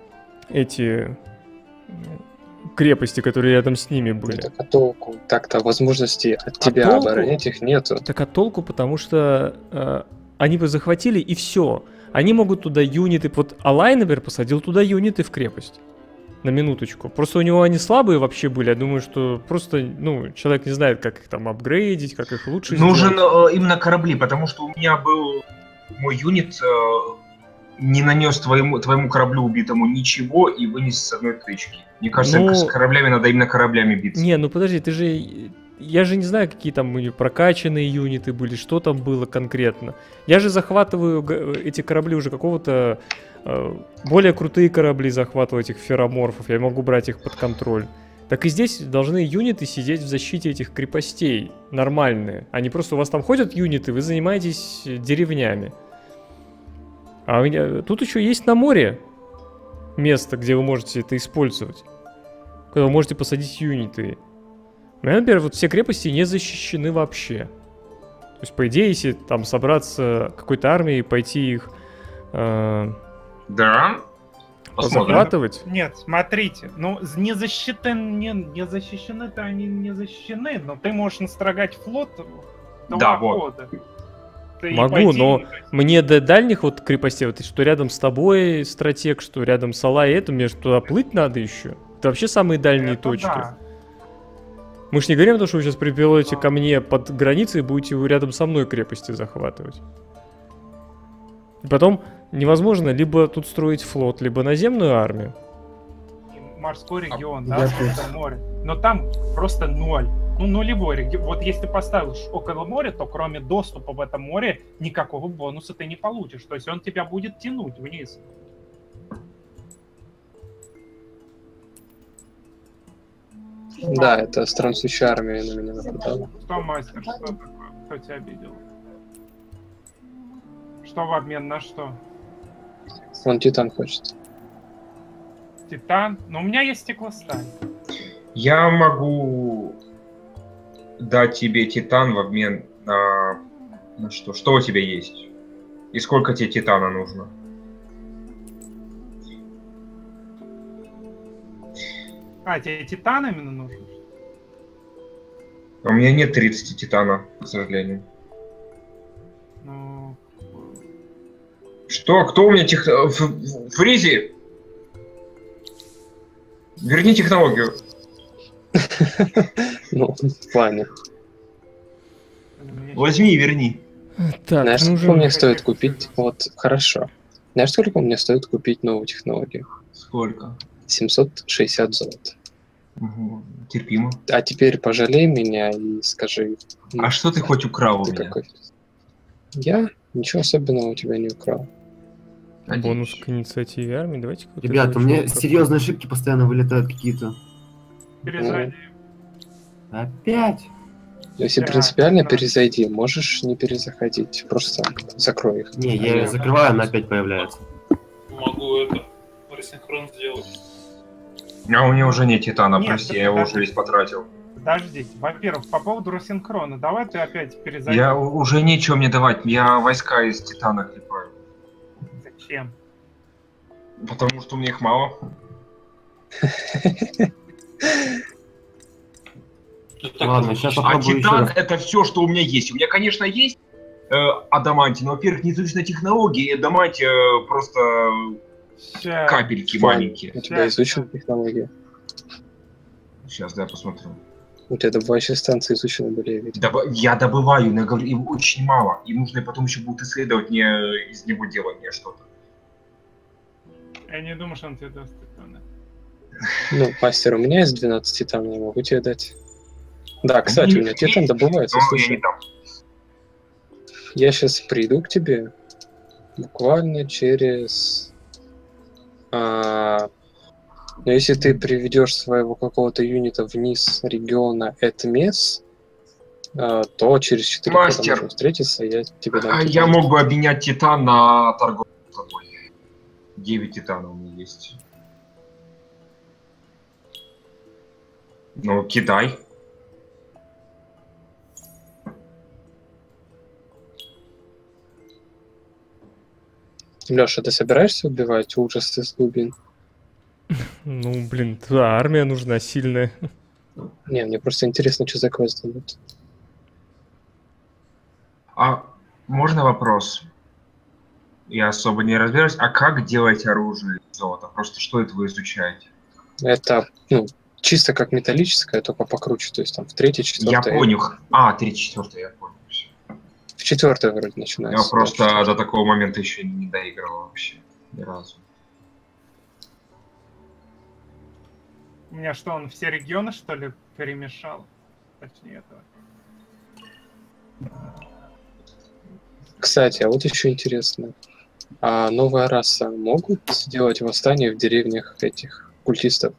эти крепости, которые рядом с ними Ну, были. так а толку? Так-то возможности от тебя толку? оборонять их нету. Так а толку, потому что э, они бы захватили и все. Они могут туда юниты. Вот Алай, например, посадил туда юниты в крепость. На минуточку. Просто у него они слабые вообще были. Я думаю, что просто, ну, человек не знает, как их там апгрейдить, как их лучше Нужен сделать. э, именно корабли, потому что у меня был мой юнит э, не нанес твоему, твоему кораблю убитому ничего и вынес с одной тычки. Мне кажется, Ну- с кораблями надо именно кораблями биться. Не, ну подожди, ты же... Я же не знаю, какие там у них прокачанные юниты были, что там было конкретно. Я же захватываю г- эти корабли уже какого-то... э, более крутые корабли захватываю, этих ферроморфов. Я могу брать их под контроль. Так и здесь должны юниты сидеть в защите этих крепостей. Нормальные. А не просто у вас там ходят юниты, вы занимаетесь деревнями. А у меня- тут еще есть на море место, где вы можете это использовать. Когда вы можете посадить юниты. У меня, например, вот все крепости не защищены вообще. То есть, по идее, если там собраться какой-то армией и пойти их э, Да. Посмотрим. захватывать. Нет, смотрите, ну не защищены, не, не защищены-то они не защищены, но ты можешь настрогать флот до Да, охоты. Ты и Могу, пойти, но то есть, мне до дальних вот крепостей, вот что рядом с тобой стратег, что рядом с Алай, это мне же туда плыть надо еще. Это вообще самые дальние это точки. да. Мы ж не говорим о том, что вы сейчас припилоте ко мне под границей и будете вы рядом со мной крепости захватывать. И потом невозможно либо тут строить флот, либо наземную армию. И морской регион, я да, тут. около моря. Но там просто ноль. Ну, нулевой регион. Вот если поставишь около моря, то кроме доступа в это море никакого бонуса ты не получишь. То есть он тебя будет тянуть вниз. Да, это странствующая армия на меня нападала. Что, мастер, что такое? Кто тебя обидел? Что в обмен на что? Он титан хочет. Титан? Но у меня есть стеклосталь. Я могу дать тебе титан в обмен на... на что? Что у тебя есть? И сколько тебе титана нужно? А, тебе титан именно нужен? У меня нет тридцати титана, к сожалению. Ну, Что? Кто у меня тех... э, Ф- Фризи? Верни технологию. Ну, в плане. мне Возьми и верни. Так, Знаешь, сколько нужен- мне стоит купить? Вот, хорошо. Знаешь, сколько мне стоит купить новую технологию? Сколько? семьсот шестьдесят золота. Угу. Терпимо. А теперь пожалей меня и скажи... ну, А что ты хоть украл у ты меня? какой? Я ничего особенного у тебя не украл. Надеюсь. Бонус к инициативе армии. Давайте вот Ребят, этого у меня чувака. серьезные ошибки постоянно вылетают какие-то. перезайди. Опять? Если Да, принципиально да. перезайди, можешь не перезаходить. Просто закрой их. Не, я ее закрываю, она опять появляется. Могу это рассинхрон сделать. А у меня уже нет титана, Нет, прости, это я его да. уже весь потратил. Подождите. Во-первых, по поводу рассинхрона. Давай ты опять перезайди. Я у- уже нечего мне давать, я войска из титана клепаю. Зачем? Потому что у меня их мало. Ну, так, Ладно, сейчас А попробую еще титан раз. это все, что у меня есть. У меня, конечно, есть э, адамантий, но, во-первых, не изучена технология, и адамантия э, просто Ща. Капельки Фан, маленькие. у тебя изучена технология. Сейчас, да, я посмотрю. У тебя добывающие станции изучены были, я видел. Доб- Я добываю, но я говорю, им очень мало. Им нужно потом еще будут исследовать не из него делание что-то. Я не думаю, что он тебе даст титаны. Ну, мастер, у меня есть двенадцать титанов, я могу тебе дать. Да, кстати, у меня титан добывается, Но я не слушай. дам. Я сейчас приду к тебе буквально через... А, но если ты приведешь своего какого-то юнита вниз региона Этмес, а, то через четыре года Мастер. можем встретиться, я тебе дам А титан. я мог бы обменять титан на торговлю с тобой. девять титанов у меня есть. Ну, кидай. Леша, ты собираешься убивать ужас из глубин? Ну, блин, да, армия нужна сильная. Не, мне просто интересно, что за квест дадут. А можно вопрос? Я особо не разбираюсь. А как делать оружие из золота? Просто что это вы изучаете? Это, ну, чисто как металлическое, только покруче, то есть там в третьей, Я четвертой. понял. А, три четвертый, я понял. Всё. В четвертой вроде Я начинается. просто да, до такого момента еще не доигрывал вообще. Ни разу. У меня что, он все регионы, что ли, перемешал? Точнее, этого. Кстати, а вот еще интересно. А новая раса могут сделать восстание в деревнях этих культистов?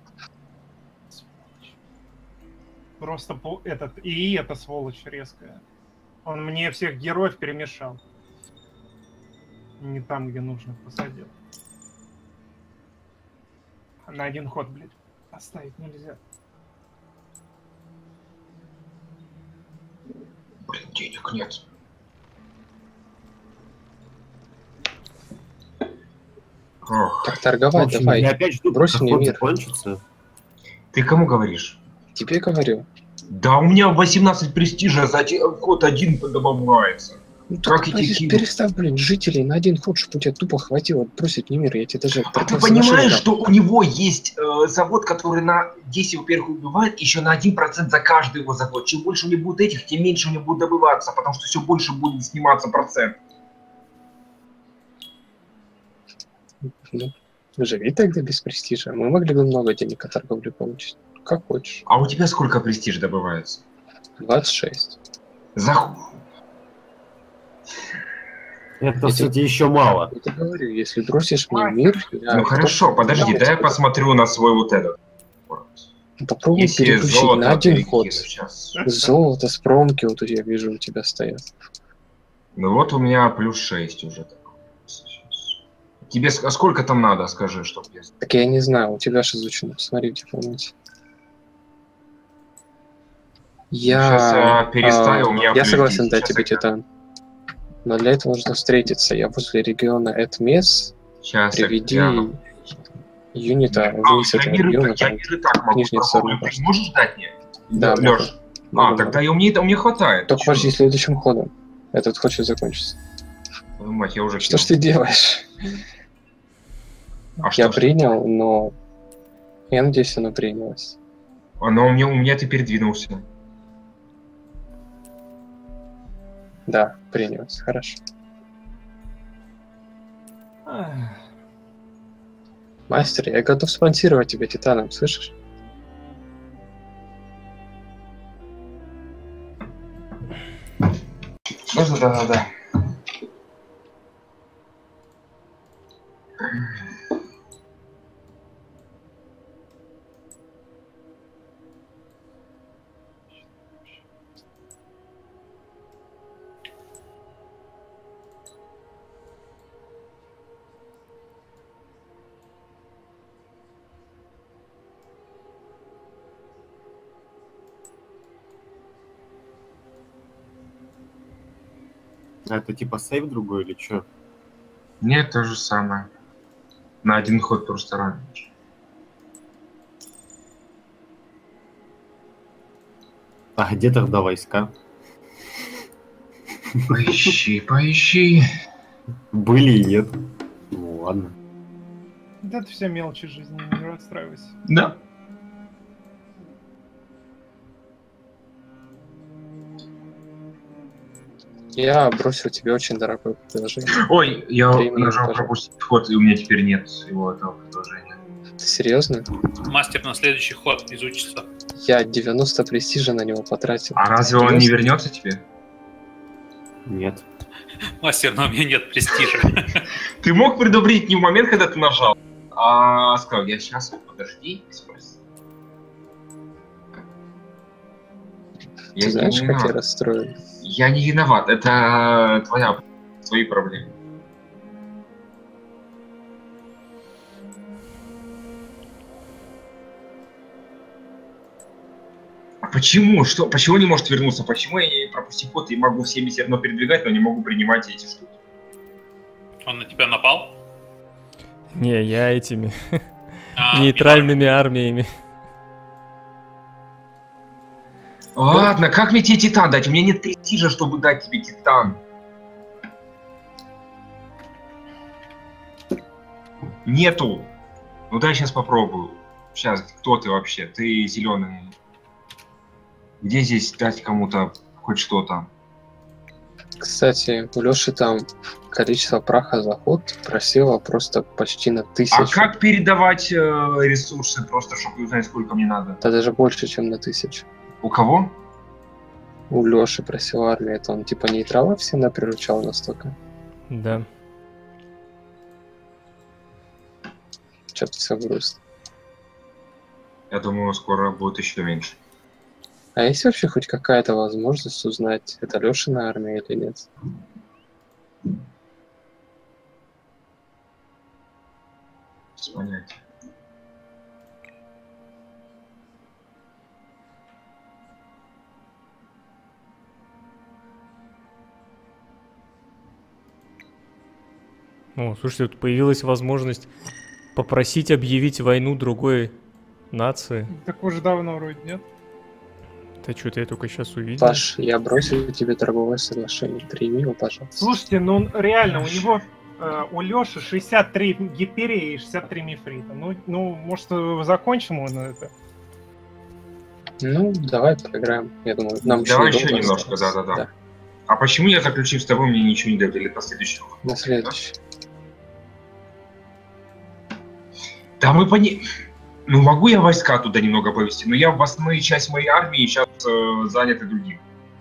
Просто по- этот и это сволочь резкая. Он мне всех героев перемешал. Не там, где нужно, посадил. На один ход, блядь, оставить нельзя. Блин, денег нет. Ох. Так В торговать общем, давай. я опять жду, брось пока мне ход мир. закончится. Ты кому говоришь? Тебе говорю. Да у меня восемнадцать престижа, за те- ход один добавляется. Ну, Как так эти пере- кинуть? переставь, блин, жителей на один ход, чтобы у тебя тупо хватило бросить мне мир. Я тебе даже... А ты просто понимаешь, машину дам. что у него есть э, завод, который на десять, во-первых, убивает, еще на один процент за каждый его завод. Чем больше у него будет этих, тем меньше у него будет добываться, потому что все больше будет сниматься процент. Ну, живи тогда без престижа. Мы могли бы много денег от торговли получить. Как хочешь. А у тебя сколько престиж добывается? двадцать шесть. За ху- Это, Эти- кстати, еще мало. Я тебе говорю, если бросишь мне Мастер. мир... я Ну в хорошо, топ- подожди, я дай я тебе- посмотрю на свой вот этот. Попробуй Если переключить золото на один перекину ход. сейчас. Золото с промки, вот тут я вижу, у тебя стоят. Ну вот у меня плюс шесть уже. Тебе ск- а сколько там надо, скажи, чтоб я... Так я не знаю, у тебя же изучено. Посмотри в дипломате. Я, Сейчас я переставил, а, у меня я плюс согласен десять, дать сейчас тебе я- титан. Но для этого нужно встретиться. Я возле региона Этмес. Сейчас я Приведи гляну. юнита А, вниз я этого мир, региона. я там. мир и так могу. нижняя Попробую. сторона Ты можешь дать мне? Да, Лёш. могу, А, могу. тогда и у меня, у меня хватает. Только Чё? подожди следующим ходом. Этот ход сейчас закончится. Твою мать, я уже Что ж кинул. ты делаешь? А Я что ж? принял, но... Я надеюсь, оно принялось. Оно у меня, у меня ты передвинулся. Да, принялось. Хорошо. Ах, Мастер, я готов спонсировать тебя титаном, слышишь? Да, да, да, да. А это типа сейв другой или что? Нет, то же самое. На один ход просто раньше. А где тогда войска? Поищи, поищи. Были и нет. Ну ладно. Да это все мелочи жизни, не расстраивайся. Да. Я бросил тебе очень дорогое предложение. Ой, я Три минуты, нажал пожалуйста. пропустить ход, и у меня теперь нет его этого предложения. Ты серьезно? Мастер на следующий ход изучится. Я девяносто престижа на него потратил. А Ты разве он не серьезно? вернется тебе? Нет. Мастер, но у меня нет престижа. Ты мог предупредить не в момент, когда ты нажал, а сказал, я сейчас, подожди, спроси. Ты Я знаешь, не как я виноват. расстроен? Я не виноват, это твоя, твои проблемы. А почему? Что? Почему не может вернуться? Почему я не пропустив ход и могу всеми все равно передвигать, но не могу принимать эти штуки? Он на тебя напал? Не, я этими А, нейтральными армиями. Ладно, как мне тебе титан дать? У меня нет престижа, чтобы дать тебе титан. Нету. Ну дай сейчас попробую. Сейчас, кто ты вообще? Ты зеленый. Где здесь дать кому-то хоть что-то? Кстати, у Лёши там количество праха за ход просело просто почти на тысячу. А как передавать э, ресурсы, просто чтобы узнать, сколько мне надо? Да даже больше, чем на тысячу. У кого? У Лёши просил армию, это он типа нейтрала всем наприручал настолько. Да. Что-то все грустно. Я думаю, скоро будет еще меньше. А есть вообще хоть какая-то возможность узнать, это Лёшина армия или нет? Без понятия. О, слушайте, тут появилась возможность попросить объявить войну другой нации. Так уже давно вроде нет. Это что-то я только сейчас увидел. Паш, я бросил тебе торговое соглашение. Прими его, пожалуйста. Слушайте, ну реально, у него, э, у Лёши шестьдесят три гиперии и шестьдесят три мифрита. Ну, ну, может, э, закончим он это? Ну, давай поиграем. Я думаю, нам Давай недолго еще немножко, осталось. да-да-да. А почему я заключив с тобой, мне ничего не дают? Или на следующий ход? На следующий. Да мы пони... Ну, могу я войска туда немного повести, но я в основную часть моей армии сейчас э, заняты другим.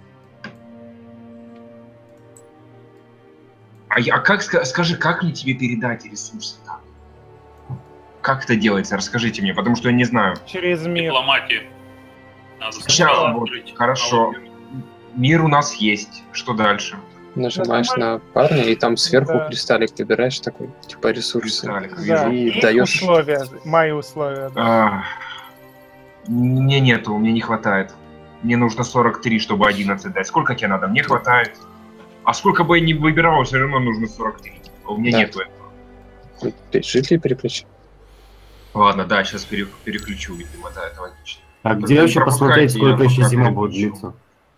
А, я, а как, ска- скажи, как мне тебе передать ресурсы там? Как это делается? Расскажите мне, потому что я не знаю. Через мир. Дипломатии. Надо Сейчас, сначала вот, открыть хорошо. дипломатию. Мир у нас есть. Что дальше? Нажимаешь на парня, и там сверху Да. кристаллик выбираешь такой, типа ресурсы. Кристаллик, Да, вижу. И и даёшь- условия, мои условия. Да. А, мне нету, мне не хватает. Мне нужно сорок три, чтобы одиннадцать дать. Сколько тебе надо? Мне хватает. А сколько бы я ни выбирал, все равно нужно сорок три. А у меня Да. нету этого. Жителей переключи. Ладно, да, сейчас переключу, видимо, да, это логично. А Так где не вообще пропускайте, посмотреть, сколько я еще пока зима будет переключу. длиться?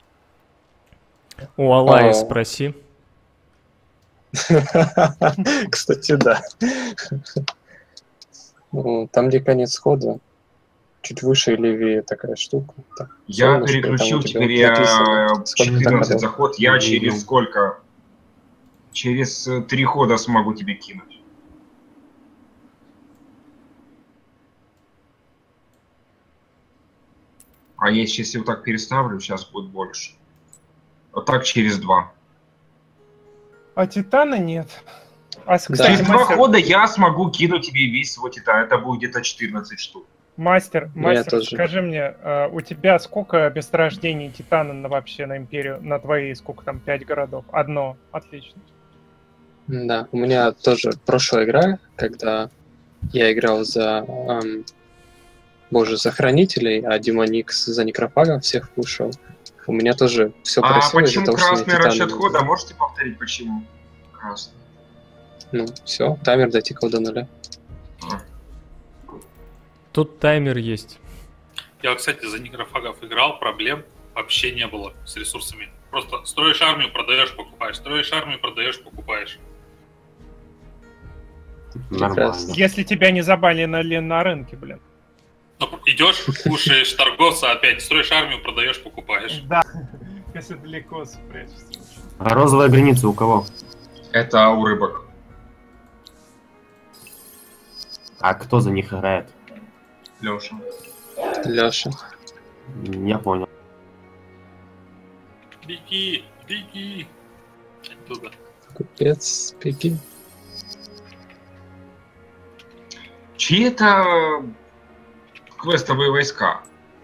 У Аллаи А. спроси. Кстати, да. Ну, там, где конец хода, чуть выше и левее такая штука. Так, Я солнышко, переключил, там у тебя теперь я написано, сколько там четырнадцать ходов. заход. Я Не через видел. сколько? Через э, три хода смогу тебе кинуть. А если, если вот так переставлю, сейчас будет больше. Вот так через два. А Титана нет. А, с- Да. кстати, Через два мастер, хода я смогу кинуть тебе весь свой титан. Это будет где-то четырнадцать штук. мастер, мастер, тоже. скажи мне, а, у тебя сколько месторождений Титана на, вообще на Империю, на твои, сколько там, пять городов? Одно, отлично. Да, у меня тоже прошлая игра, когда я играл за, эм, боже, за хранителей, а Демоникс за некрофагов всех пушил. У меня тоже все А просило из-за почему того, что мне красный титаны расчет не хода? было. Можете повторить, почему красный? Ну, все, таймер дотикал до нуля. Тут таймер есть. Я, кстати, за некрофагов играл, проблем вообще не было с ресурсами. Просто строишь армию, продаешь, покупаешь. Строишь армию, продаешь, покупаешь. Нормально. Если тебя не забанили на рынке, блин. Ну, идешь, кушаешь торговца, опять строишь армию, продаешь, покупаешь. Да, если далеко спрячешься. А розовая граница у кого? Это у рыбок. А кто за них играет? Леша. Леша. Я понял. Беги, беги. Оттуда. Купец, беги. Чьи это квестовые войска?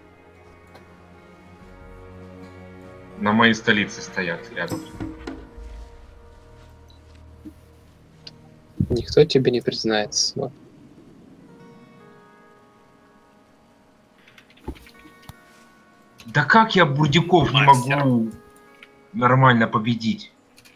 На моей столице стоят рядом. Никто тебе не признается. Вот. Да как я бурдюков не Мастер. могу нормально победить?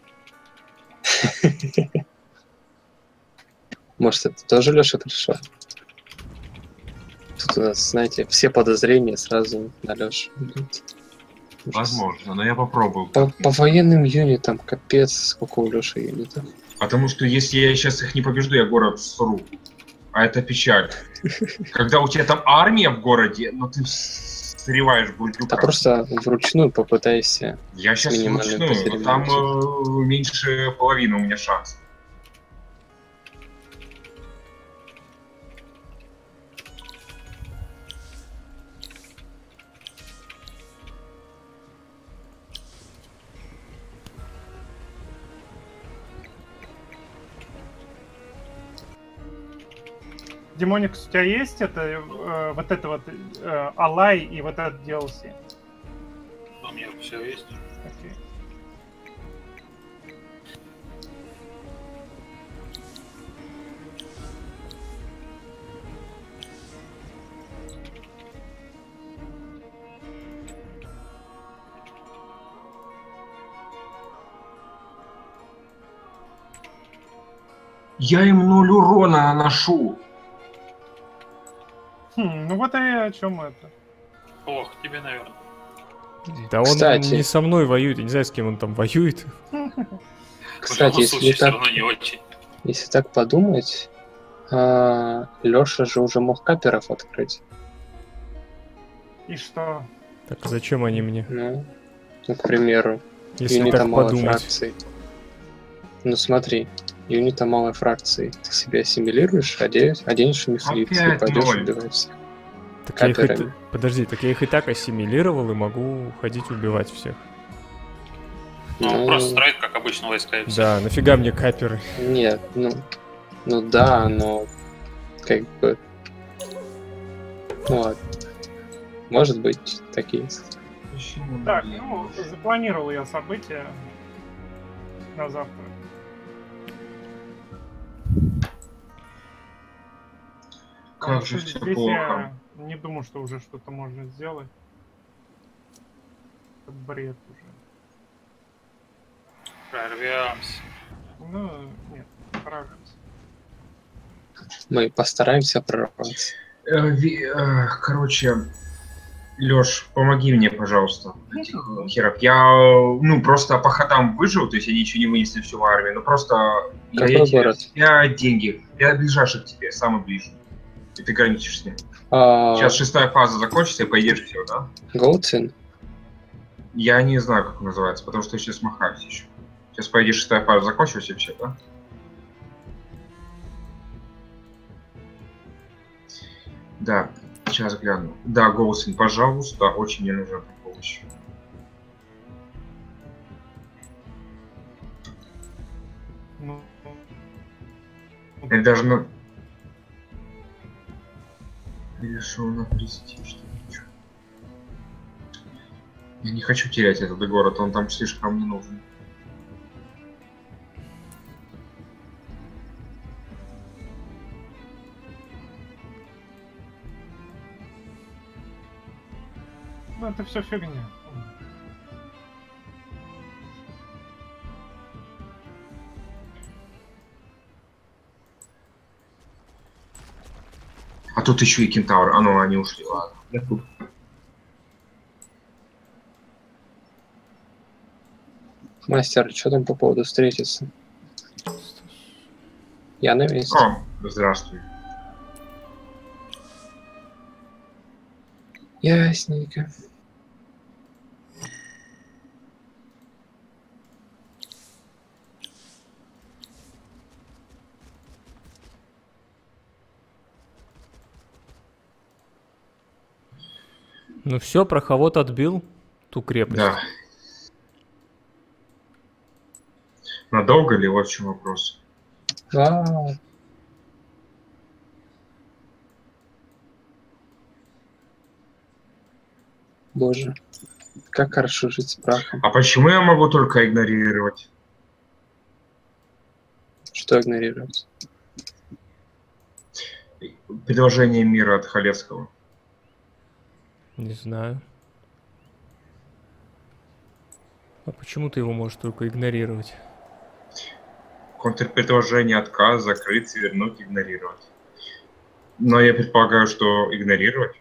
Может, это тоже Леша пришел? Тут у нас, знаете, все подозрения сразу на Лешу. Возможно, но я попробую. По, по военным юнитам капец, сколько у Леши юнитов. Потому что если я сейчас их не побежду, я город сру. А это печаль. Когда у тебя там армия в городе, но ты срываешь бурдюка. Да просто вручную попытайся. Я сейчас минимальную вручную, потерю но там минусов. э, меньше половины у меня шанс. Демоникс, у тебя есть это, э, вот это вот э, Алай и вот этот ди эл си? У меня все есть. Окей. Я им ноль урона наношу. Хм, ну вот и о чем это. Ох, тебе, наверное. Да он Кстати. не со мной воюет, я не знаю, с кем он там воюет. Кстати, в любом если случае, все так, равно не очень. если так подумать, а, Леша же уже мог каперов открыть. И что? Так зачем они мне? Ну, ну, к примеру, Если юнита так малой подумать. фракции. Ну смотри, юнита малой фракции. Ты себя ассимилируешь, оденешь, оденешь мифрит и Опять пойдешь ноль. убивать всех. Так я их и т- Каперами. Подожди, так я их и так ассимилировал и могу ходить убивать всех. Ну, он Ну, просто строит, как обычно, войска и все. Да, нафига мне каперы? Нет, ну, ну да, но как бы, ну ладно, может быть такие. Так, ну, запланировал я события на завтра. Как Потому же что все здесь плохо. я не думаю, что уже что-то можно сделать. Это бред уже. Прорвемся. Ну, нет, прорвемся. Мы постараемся прорваться. Э, ви- э, Короче, Лёш, помоги мне, пожалуйста, этих э, херов. Я, э, ну, просто по ходам выжил, то есть они ничего не вынесли всю армию, но просто я, Какой я, тебе- город? я деньги. Я ближайший к тебе, самый ближний. И ты граничишь с ним. А, Сейчас шестая фаза закончится, и поедешь все, да? Голдсин? Я не знаю, как он называется, потому что я сейчас махаюсь еще. Сейчас, по идее, шестая фаза закончилась и все, да? Да, сейчас гляну. Да, Голсин, пожалуйста, очень мне нужна помощь. Ну, Я даже на... Решил на престиж. Я не хочу терять этот город, он там слишком не нужен. ну, это все фигня. А тут еще и кентавр. А ну, они ушли, ладно. Я тут. Мастер, что там по поводу встретиться? Я на месте. О, здравствуй. Ясненько. Ну все, проховод отбил ту крепость. Да. Надолго ли? Вот в чем вопрос. Вау. Боже, как хорошо жить с прахом. А почему я могу только игнорировать? Что игнорировать? Предложение мира от Халецкого. Не знаю. А почему ты его можешь только игнорировать? Контрпредложение, отказ, закрыть, вернуть, игнорировать. Но я предполагаю, что игнорировать.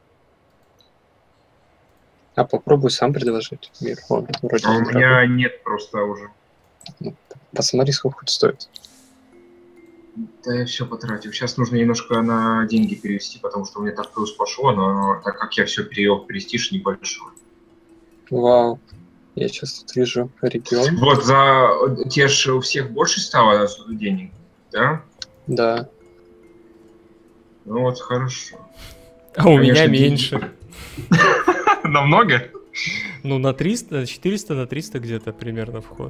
А попробуй сам предложить мир. Он вроде А у не меня нет просто уже. работает. Посмотри, сколько это стоит. Да я все потратил. Сейчас нужно немножко на деньги перевести, потому что у меня так плюс пошло, но так как я все перевел в престиж небольшой. Вау. Я сейчас тут вижу регион. Вот за те же у всех больше стало денег, да? Да. Ну вот хорошо. А у меня Конечно, меньше. Намного? Ну, на триста, четыреста на триста где-то примерно вход.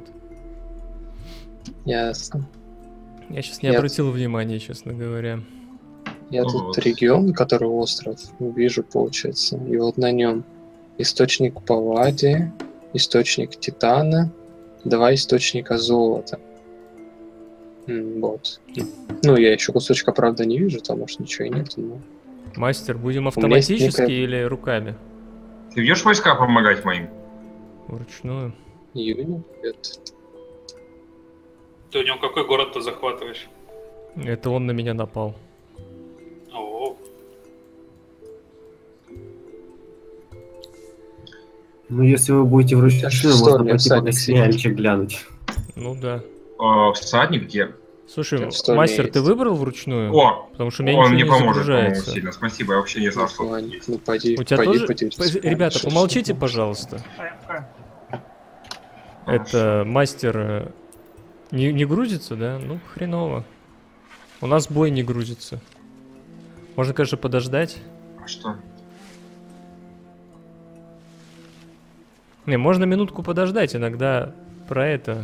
Ясно. Я сейчас не Я- обратил внимания, честно говоря. Я Ну тут вот. регион, который остров, вижу, получается. И вот на нем источник палладия, источник титана, два источника золота. М, Вот. Ну, я еще кусочка, правда, не вижу, там, может, ничего и нет. Но... Мастер, будем меня есть автоматически некая- или руками? Ты идешь войска помогать моим? Вручную. Июня? Это... Ты у него какой город-то захватываешь? Это он на меня напал. О, Ну, если вы будете вручную, что, можно мне пойти всадник пока сидит? сериальчик глянуть. Ну да. Э, всадник где? Слушай, Так что мастер, есть? ты выбрал вручную? О, Потому что у меня он ничего мне не поможет, по-моему, загружается. сильно. Спасибо, я вообще не знал, что Ладно, тут есть. ну, пойди, У тебя пойди тоже... поделись. П- Ребята, Что- помолчите, что- пожалуйста. АФК. Это мастер э, не, не грузится, да? Ну, хреново. У нас бой не грузится. Можно, конечно, подождать. А что? Не, можно минутку подождать, иногда про это.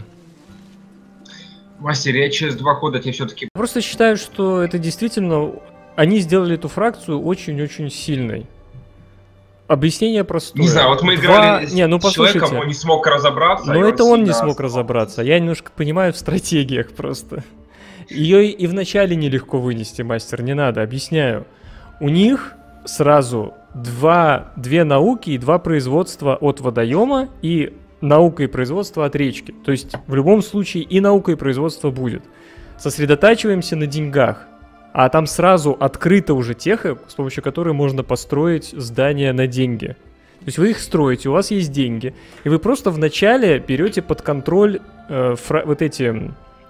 Мастер, я через два хода тебе все-таки... Я просто считаю, что это действительно... Они сделали эту фракцию очень-очень сильной. Объяснение простое. Не знаю, вот мы Два- играли с Не, ну человеком, послушайте. он не смог разобраться. Но и это он не сильно смог отстал. разобраться. Я немножко понимаю в стратегиях просто. Ее и вначале нелегко вынести, мастер, не надо, объясняю. У них сразу два, две науки и два производства от водоема и наука и производство от речки. То есть в любом случае и наука и производство будет. Сосредотачиваемся на деньгах. А там сразу открыта уже теха, с помощью которой можно построить здания на деньги. То есть вы их строите, у вас есть деньги, и вы просто вначале берете под контроль э, фра- вот эти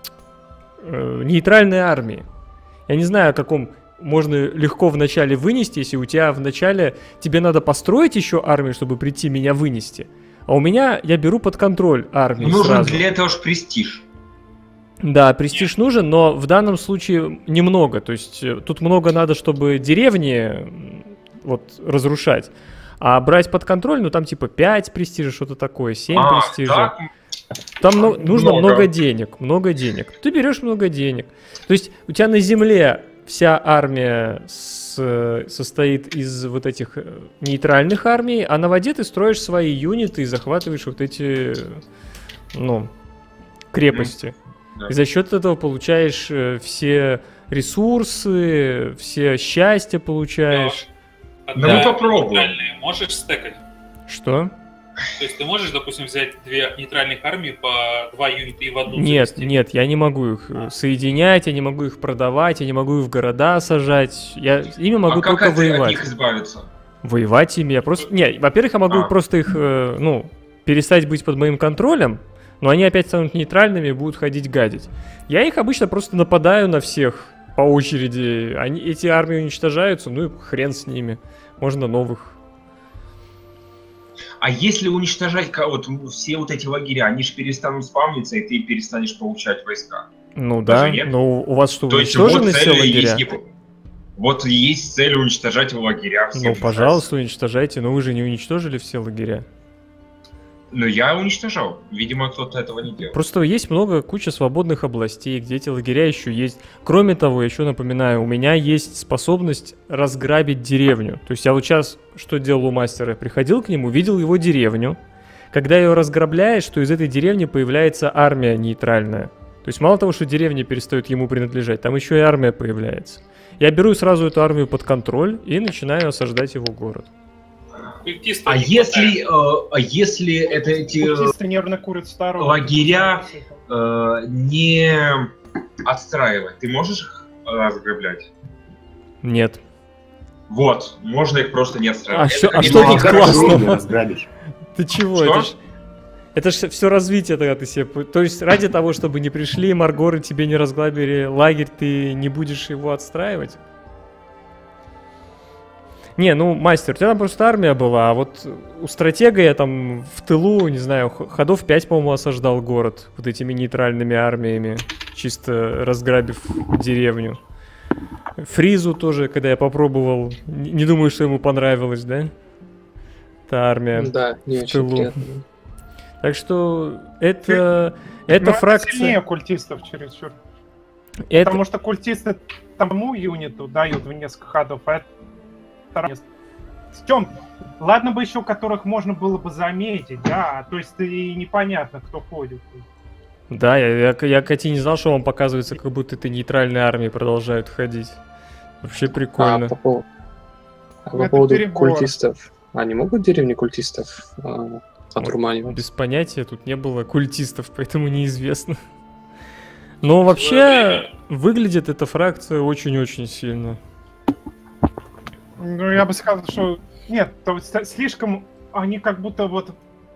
э, нейтральные армии. Я не знаю, о каком можно легко вначале вынести, если у тебя вначале тебе надо построить еще армию, чтобы прийти меня вынести. А у меня я беру под контроль армию Нужен сразу. для этого же престиж. Да, престиж нужен, но в данном случае немного. То есть э, тут много надо, чтобы деревни м, вот разрушать. А брать под контроль, ну там типа пять престижа, что-то такое, семь А, престижа. так? Там но- нужно Много. много денег, много денег. Ты берешь много денег. То есть у тебя на земле вся армия с- э, состоит из вот этих э, нейтральных армий, а на воде ты строишь свои юниты и захватываешь вот эти, э, ну, крепости. Да. И за счет этого получаешь э, все ресурсы, все счастья получаешь. а Да мы попробуем. нейтральные можешь стекать? Что? То есть ты можешь, допустим, взять две нейтральных армии по два юнита и в одну Нет, завести? нет, я не могу их э, соединять, я не могу их продавать, я не могу их в города сажать. Я ими могу а как только от, от воевать. них избавиться? Воевать ими я просто... Не, во-первых, я могу А. просто их, э, ну, перестать быть под моим контролем, Но они опять станут нейтральными и будут ходить гадить. Я их обычно просто нападаю на всех по очереди. Они, эти армии уничтожаются, ну и хрен с ними. Можно новых. А если уничтожать ка- вот все вот эти лагеря, они же перестанут спавниться, и ты перестанешь получать войска. Ну Даже да, нет? но у вас что, То есть вот уничтожены все цель лагеря? есть, не- вот есть цель уничтожать лагеря. всем Ну, же пожалуйста, уничтожайте. Но вы же не уничтожили все лагеря. нравится. Ну, я уничтожал. Видимо, кто-то этого не делал. Просто есть много, куча свободных областей, где эти лагеря еще есть. Кроме того, еще напоминаю, у меня есть способность разграбить деревню. То есть я вот сейчас что делал у мастера? Приходил к нему, видел его деревню. Когда ее разграбляешь, то из этой деревни появляется армия нейтральная. То есть мало того, что деревня перестает ему принадлежать, там еще и армия появляется. Я беру сразу эту армию под контроль и начинаю осаждать его город. Культистов А не если, хватает. э, а если это эти э, Культисты нервно курят старого. лагеря э, не отстраивать, ты можешь их э, разграблять? Нет. Вот, можно их просто не А отстраивать. что- Это а как что бы тут хорошо. классно? Не разграбишь. Ты чего? Что? Это ж, это ж все развитие тогда ты себе... п- То есть ради того, чтобы не пришли Маргоры, тебе не разграбили лагерь, ты не будешь его отстраивать? Не, ну, мастер, у тебя там просто армия была, а вот у стратега я там в тылу, не знаю, х- ходов пять, по-моему, осаждал город вот этими нейтральными армиями, чисто разграбив деревню. Фризу тоже, когда я попробовал, не, не думаю, что ему понравилось, да? Та армия. Да, не в очень тылу. приятно. Так что это, это Ну, фракция... сильнее культистов чересчур. это- Потому что культисты тому юниту дают в несколько ходов, а это... В чем? Ладно бы еще, которых можно было бы заметить, да, то есть и непонятно, кто ходит. Да, я, я, я, кстати, не знал, что вам показывается, как будто это нейтральные армии продолжают ходить. Вообще прикольно. А по, поводу- а по Это поводу перебор. культистов. Они могут деревни культистов а, одурманивать? Без понятия, тут не было культистов, поэтому неизвестно. Но В вообще свое время- выглядит эта фракция очень-очень сильно. Ну, я бы сказал, что нет, то есть слишком они как будто вот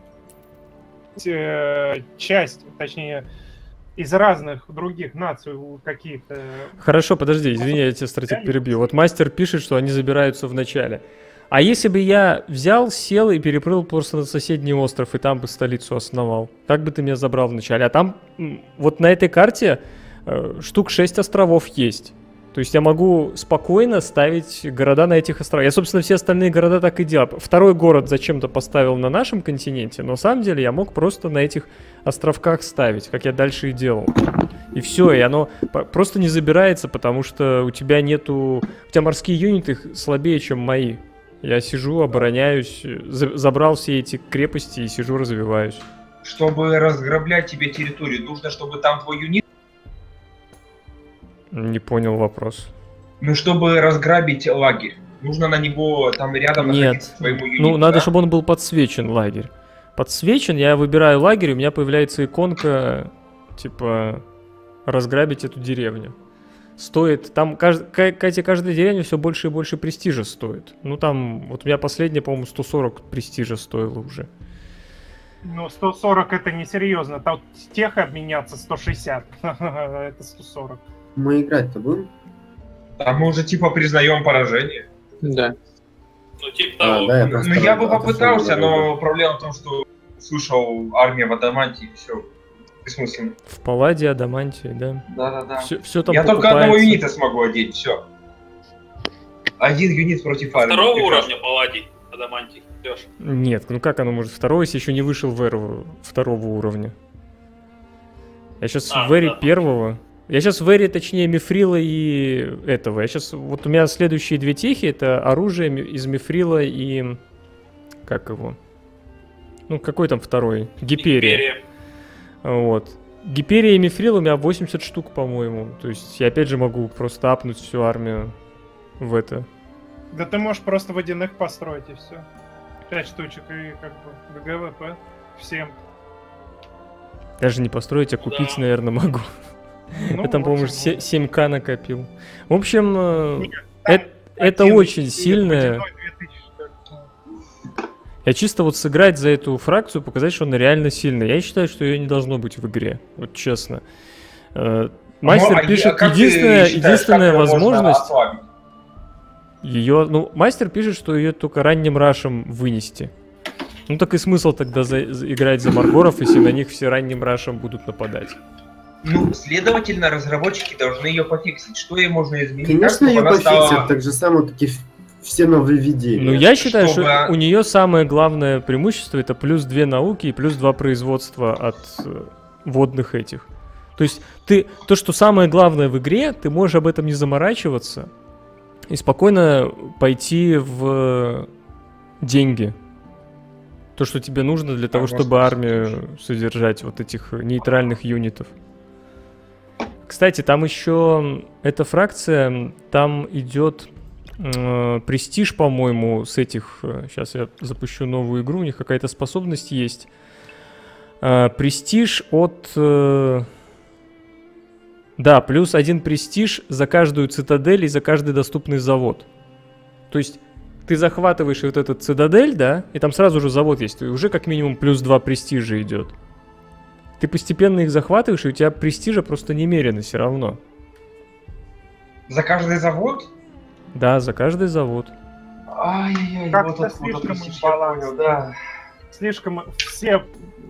э, часть, точнее, из разных других наций у какие-то. Хорошо, подожди, извини, я тебя, стратег, перебью. Вот мастер пишет, что они забираются в начале. А если бы я взял, сел и переплыл просто на соседний остров, и там бы столицу основал? Как бы ты меня забрал в начале? А там, м, вот на этой карте э, штук шесть островов есть. То есть я могу спокойно ставить города на этих островах. Я, собственно, все остальные города так и делал. Второй город зачем-то поставил на нашем континенте, но на самом деле я мог просто на этих островках ставить, как я дальше и делал. И все, и оно по- просто не забирается, потому что у тебя нету... У тебя морские юниты слабее, чем мои. Я сижу, обороняюсь, за- забрал все эти крепости и сижу, развиваюсь. Чтобы разграблять тебе территорию, нужно, чтобы там твой юнит... Не понял вопрос. Ну, чтобы разграбить лагерь, нужно на него там рядом Нет, находиться твоему юниту, ну надо, да? чтобы он был подсвечен, лагерь. Подсвечен, я выбираю лагерь, у меня появляется иконка, типа, разграбить эту деревню. Стоит, там, кажд- ка- кстати, каждая деревня все больше и больше престижа стоит. Ну там, вот у меня последняя, по-моему, сто сорок престижа стоило уже. Ну, сто сорок это несерьезно. Там с тех обменяться сто шестьдесят. Это сто сорок. Мы играть-то будем? Там мы уже типа признаем поражение. Да. Ну, типа А, того. да, я Ну, просто я бы отошел попытался, немного. но проблема в том, что слышал армия в Адаманте и все. Бессмысленно. В Палладе, Адамантии, да. Да-да-да. Все, все там Я только покупается. одного юнита смогу одеть, все. Один юнит против армии. Второго прекрасно. уровня паладий, адамантий. Лёш. Нет, ну как оно может второго, если еще не вышел в эру второго уровня? Я сейчас А, в эре да. первого. Я сейчас в эре, точнее, мифрила и этого. Я сейчас, вот у меня следующие две техи, это оружие ми- из мифрила и... Как его? Ну, какой там второй? Гиперия. Империя. Вот. Гиперия и мифрил у меня восемьдесят штук, по-моему. То есть я опять же могу просто апнуть всю армию в это. Да ты можешь просто водяных построить и все. Пять штучек и как бы ГГВП всем. Даже не построить, а купить, Да. наверное, могу. Ну, Я там, в по-моему, общем, се- семь ка накопил. В общем, э, Нет, э- это один очень и сильное... водяной две тысячи, так, ну. Я чисто вот сыграть за эту фракцию, показать, что она реально сильная. Я считаю, что ее не должно быть в игре. Вот честно. Э, Мастер Ну, а пишет, е- как ты единственная, считаешь, единственная как её можно возможность ослабить? ее, ну, мастер пишет, что ее только ранним рашем вынести. Ну так и смысл тогда за- за- играть за Маргоров, если на них все ранним рашем будут нападать. Ну, следовательно, разработчики должны ее пофиксить. Что ей можно изменить? так, Конечно, чтобы ее она пофиксят, стала- так же самое, как и в- все нововведения. Ну я считаю, чтобы- что у нее самое главное преимущество это плюс две науки и плюс два производства от э, водных этих. То есть ты, то, что самое главное в игре, ты можешь об этом не заморачиваться и спокойно пойти в деньги. То, что тебе нужно для того, можно чтобы армию содержать, вот этих нейтральных юнитов. Кстати, там еще эта фракция, там идет э, престиж, по-моему, с этих... Сейчас я запущу новую игру, у них какая-то способность есть. Э, престиж от... э, да, плюс один престиж за каждую цитадель и за каждый доступный завод. То есть ты захватываешь вот этот цитадель, да, и там сразу же завод есть, и уже как минимум плюс два престижа идет. Ты постепенно их захватываешь, и у тебя престижа просто немерено все равно. За каждый завод? Да, за каждый завод. Ай-яй-яй, Как-то вот откуда слишком престиж, я имбаланс. понял, да. Слишком все...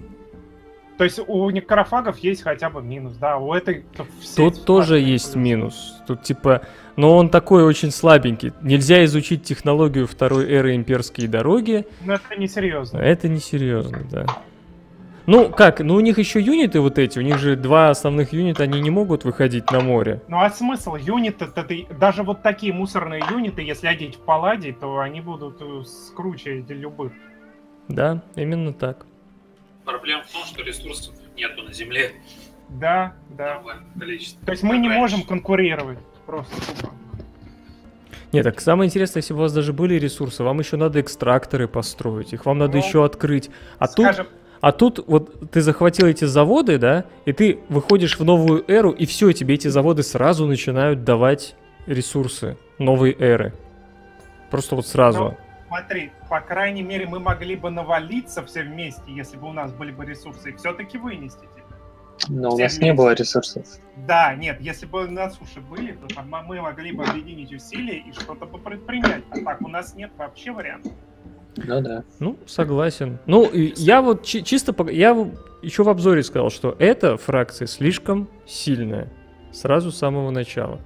То есть у некрофагов есть хотя бы минус, да, у этой... все Тут тоже сплошные есть плюсы. минус. Тут типа... Но он такой очень слабенький. Нельзя изучить технологию второй эры имперские дороги. Но это несерьезно. Это несерьезно, да. Ну как, ну у них еще юниты вот эти, у них же два основных юнита, они не могут выходить на море. Ну а смысл? Юниты, это ты- даже вот такие мусорные юниты, если одеть в палладий, то они будут э, скруче любых. Да, именно так. Проблема в том, что ресурсов нету на Земле Да, в да. нормальном количестве. То есть мы не Раньше. можем конкурировать. Просто тупо. Нет, так самое интересное, если бы у вас даже были ресурсы, вам еще надо экстракторы построить, их вам надо Ну, еще открыть. А тут, Скажем, а тут вот ты захватил эти заводы, да, и ты выходишь в новую эру, и все, тебе эти заводы сразу начинают давать ресурсы новой эры. Просто вот сразу. Ну, смотри, по крайней мере, мы могли бы навалиться все вместе, если бы у нас были бы ресурсы, и все-таки вынести тебя. Но у Все нас не вместе. было ресурсов. Да, нет, если бы на суше были, то там мы могли бы объединить усилия и что-то бы предпринять. А так у нас нет вообще вариантов. Ну да. Ну, согласен. Ну, и я вот чи- чисто... пог- Я еще в обзоре сказал, что эта фракция слишком сильная. Сразу с самого начала.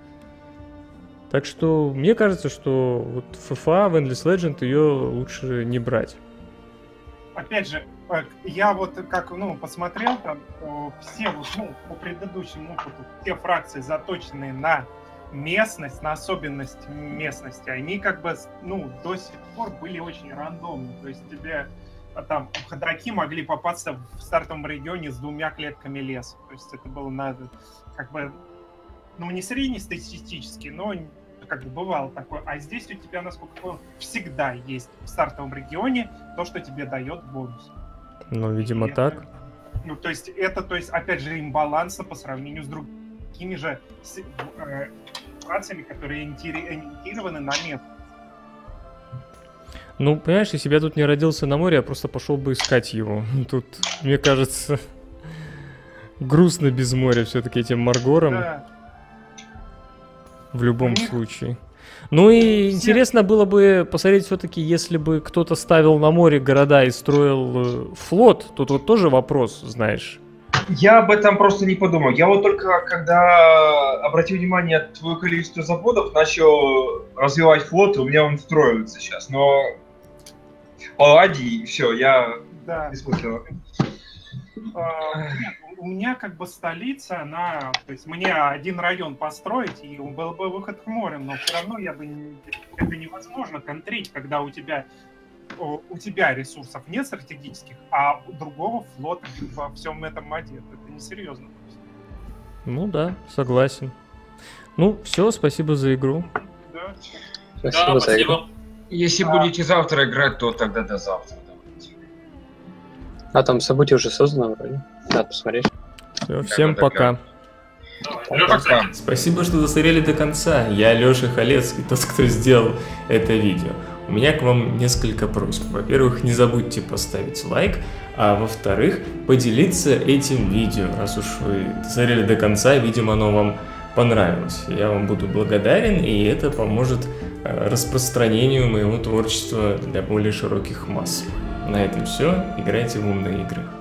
Так что мне кажется, что вот эф эф а в Endless Legend ее лучше не брать. Опять же, э, я вот как, ну, посмотрел там, э, все вот, ну, по предыдущему опыту, все фракции, заточенные на местность, на особенность местности, они как бы, ну, до сих пор были очень рандомны. То есть тебе а, там ходаки могли попасться в стартовом регионе с двумя клетками леса. То есть это было надо, как бы, ну, не среднестатистически, но как бы бывало такое. А здесь у тебя, насколько я понял, всегда есть в стартовом регионе то, что тебе дает бонус. Ну, видимо, И так. это- ну, то есть это, то есть, опять же, имбалансно по сравнению с другими же с- э, фракциями, которые ориентири- ориентированы на мет. Ну, понимаешь, если бы я тут не родился на море, я просто пошел бы искать его. Тут, мне кажется, грустно без моря все-таки этим Маргором. Да. В любом У них- случае. Ну и Все- интересно было бы посмотреть все-таки, если бы кто-то ставил на море города и строил э, флот, тут вот тоже вопрос, знаешь. Я об этом просто не подумал. Я вот только, когда обратил внимание на твое количество заводов, начал развивать флот, и у меня он строится сейчас. Но палладий, все, я Да. бессмысленно. А, нет, у у меня как бы столица, она, то есть мне один район построить, и был бы выход к морю, но все равно я бы не- это невозможно контрить, когда у тебя о, у тебя ресурсов нет стратегических, а у другого флота во всем этом одет. Это несерьезно. Ну да, согласен. Ну, все, спасибо за игру. Да. Спасибо Да, за игру. спасибо. Если А. будете завтра играть, то тогда до завтра. давайте. А там событие уже создано вроде. Надо посмотреть. Все, всем такая. пока. Давай. Лёша, Пока. кстати, Спасибо, что досмотрели до конца. Я Лёша Халецкий, тот, кто сделал это видео. у меня к вам несколько просьб. Во-первых, не забудьте поставить лайк, а во-вторых, поделиться этим видео. Раз уж вы смотрели до конца, видимо, оно вам понравилось. Я вам буду благодарен, и это поможет распространению моего творчества для более широких масс. На этом все. Играйте в умные игры.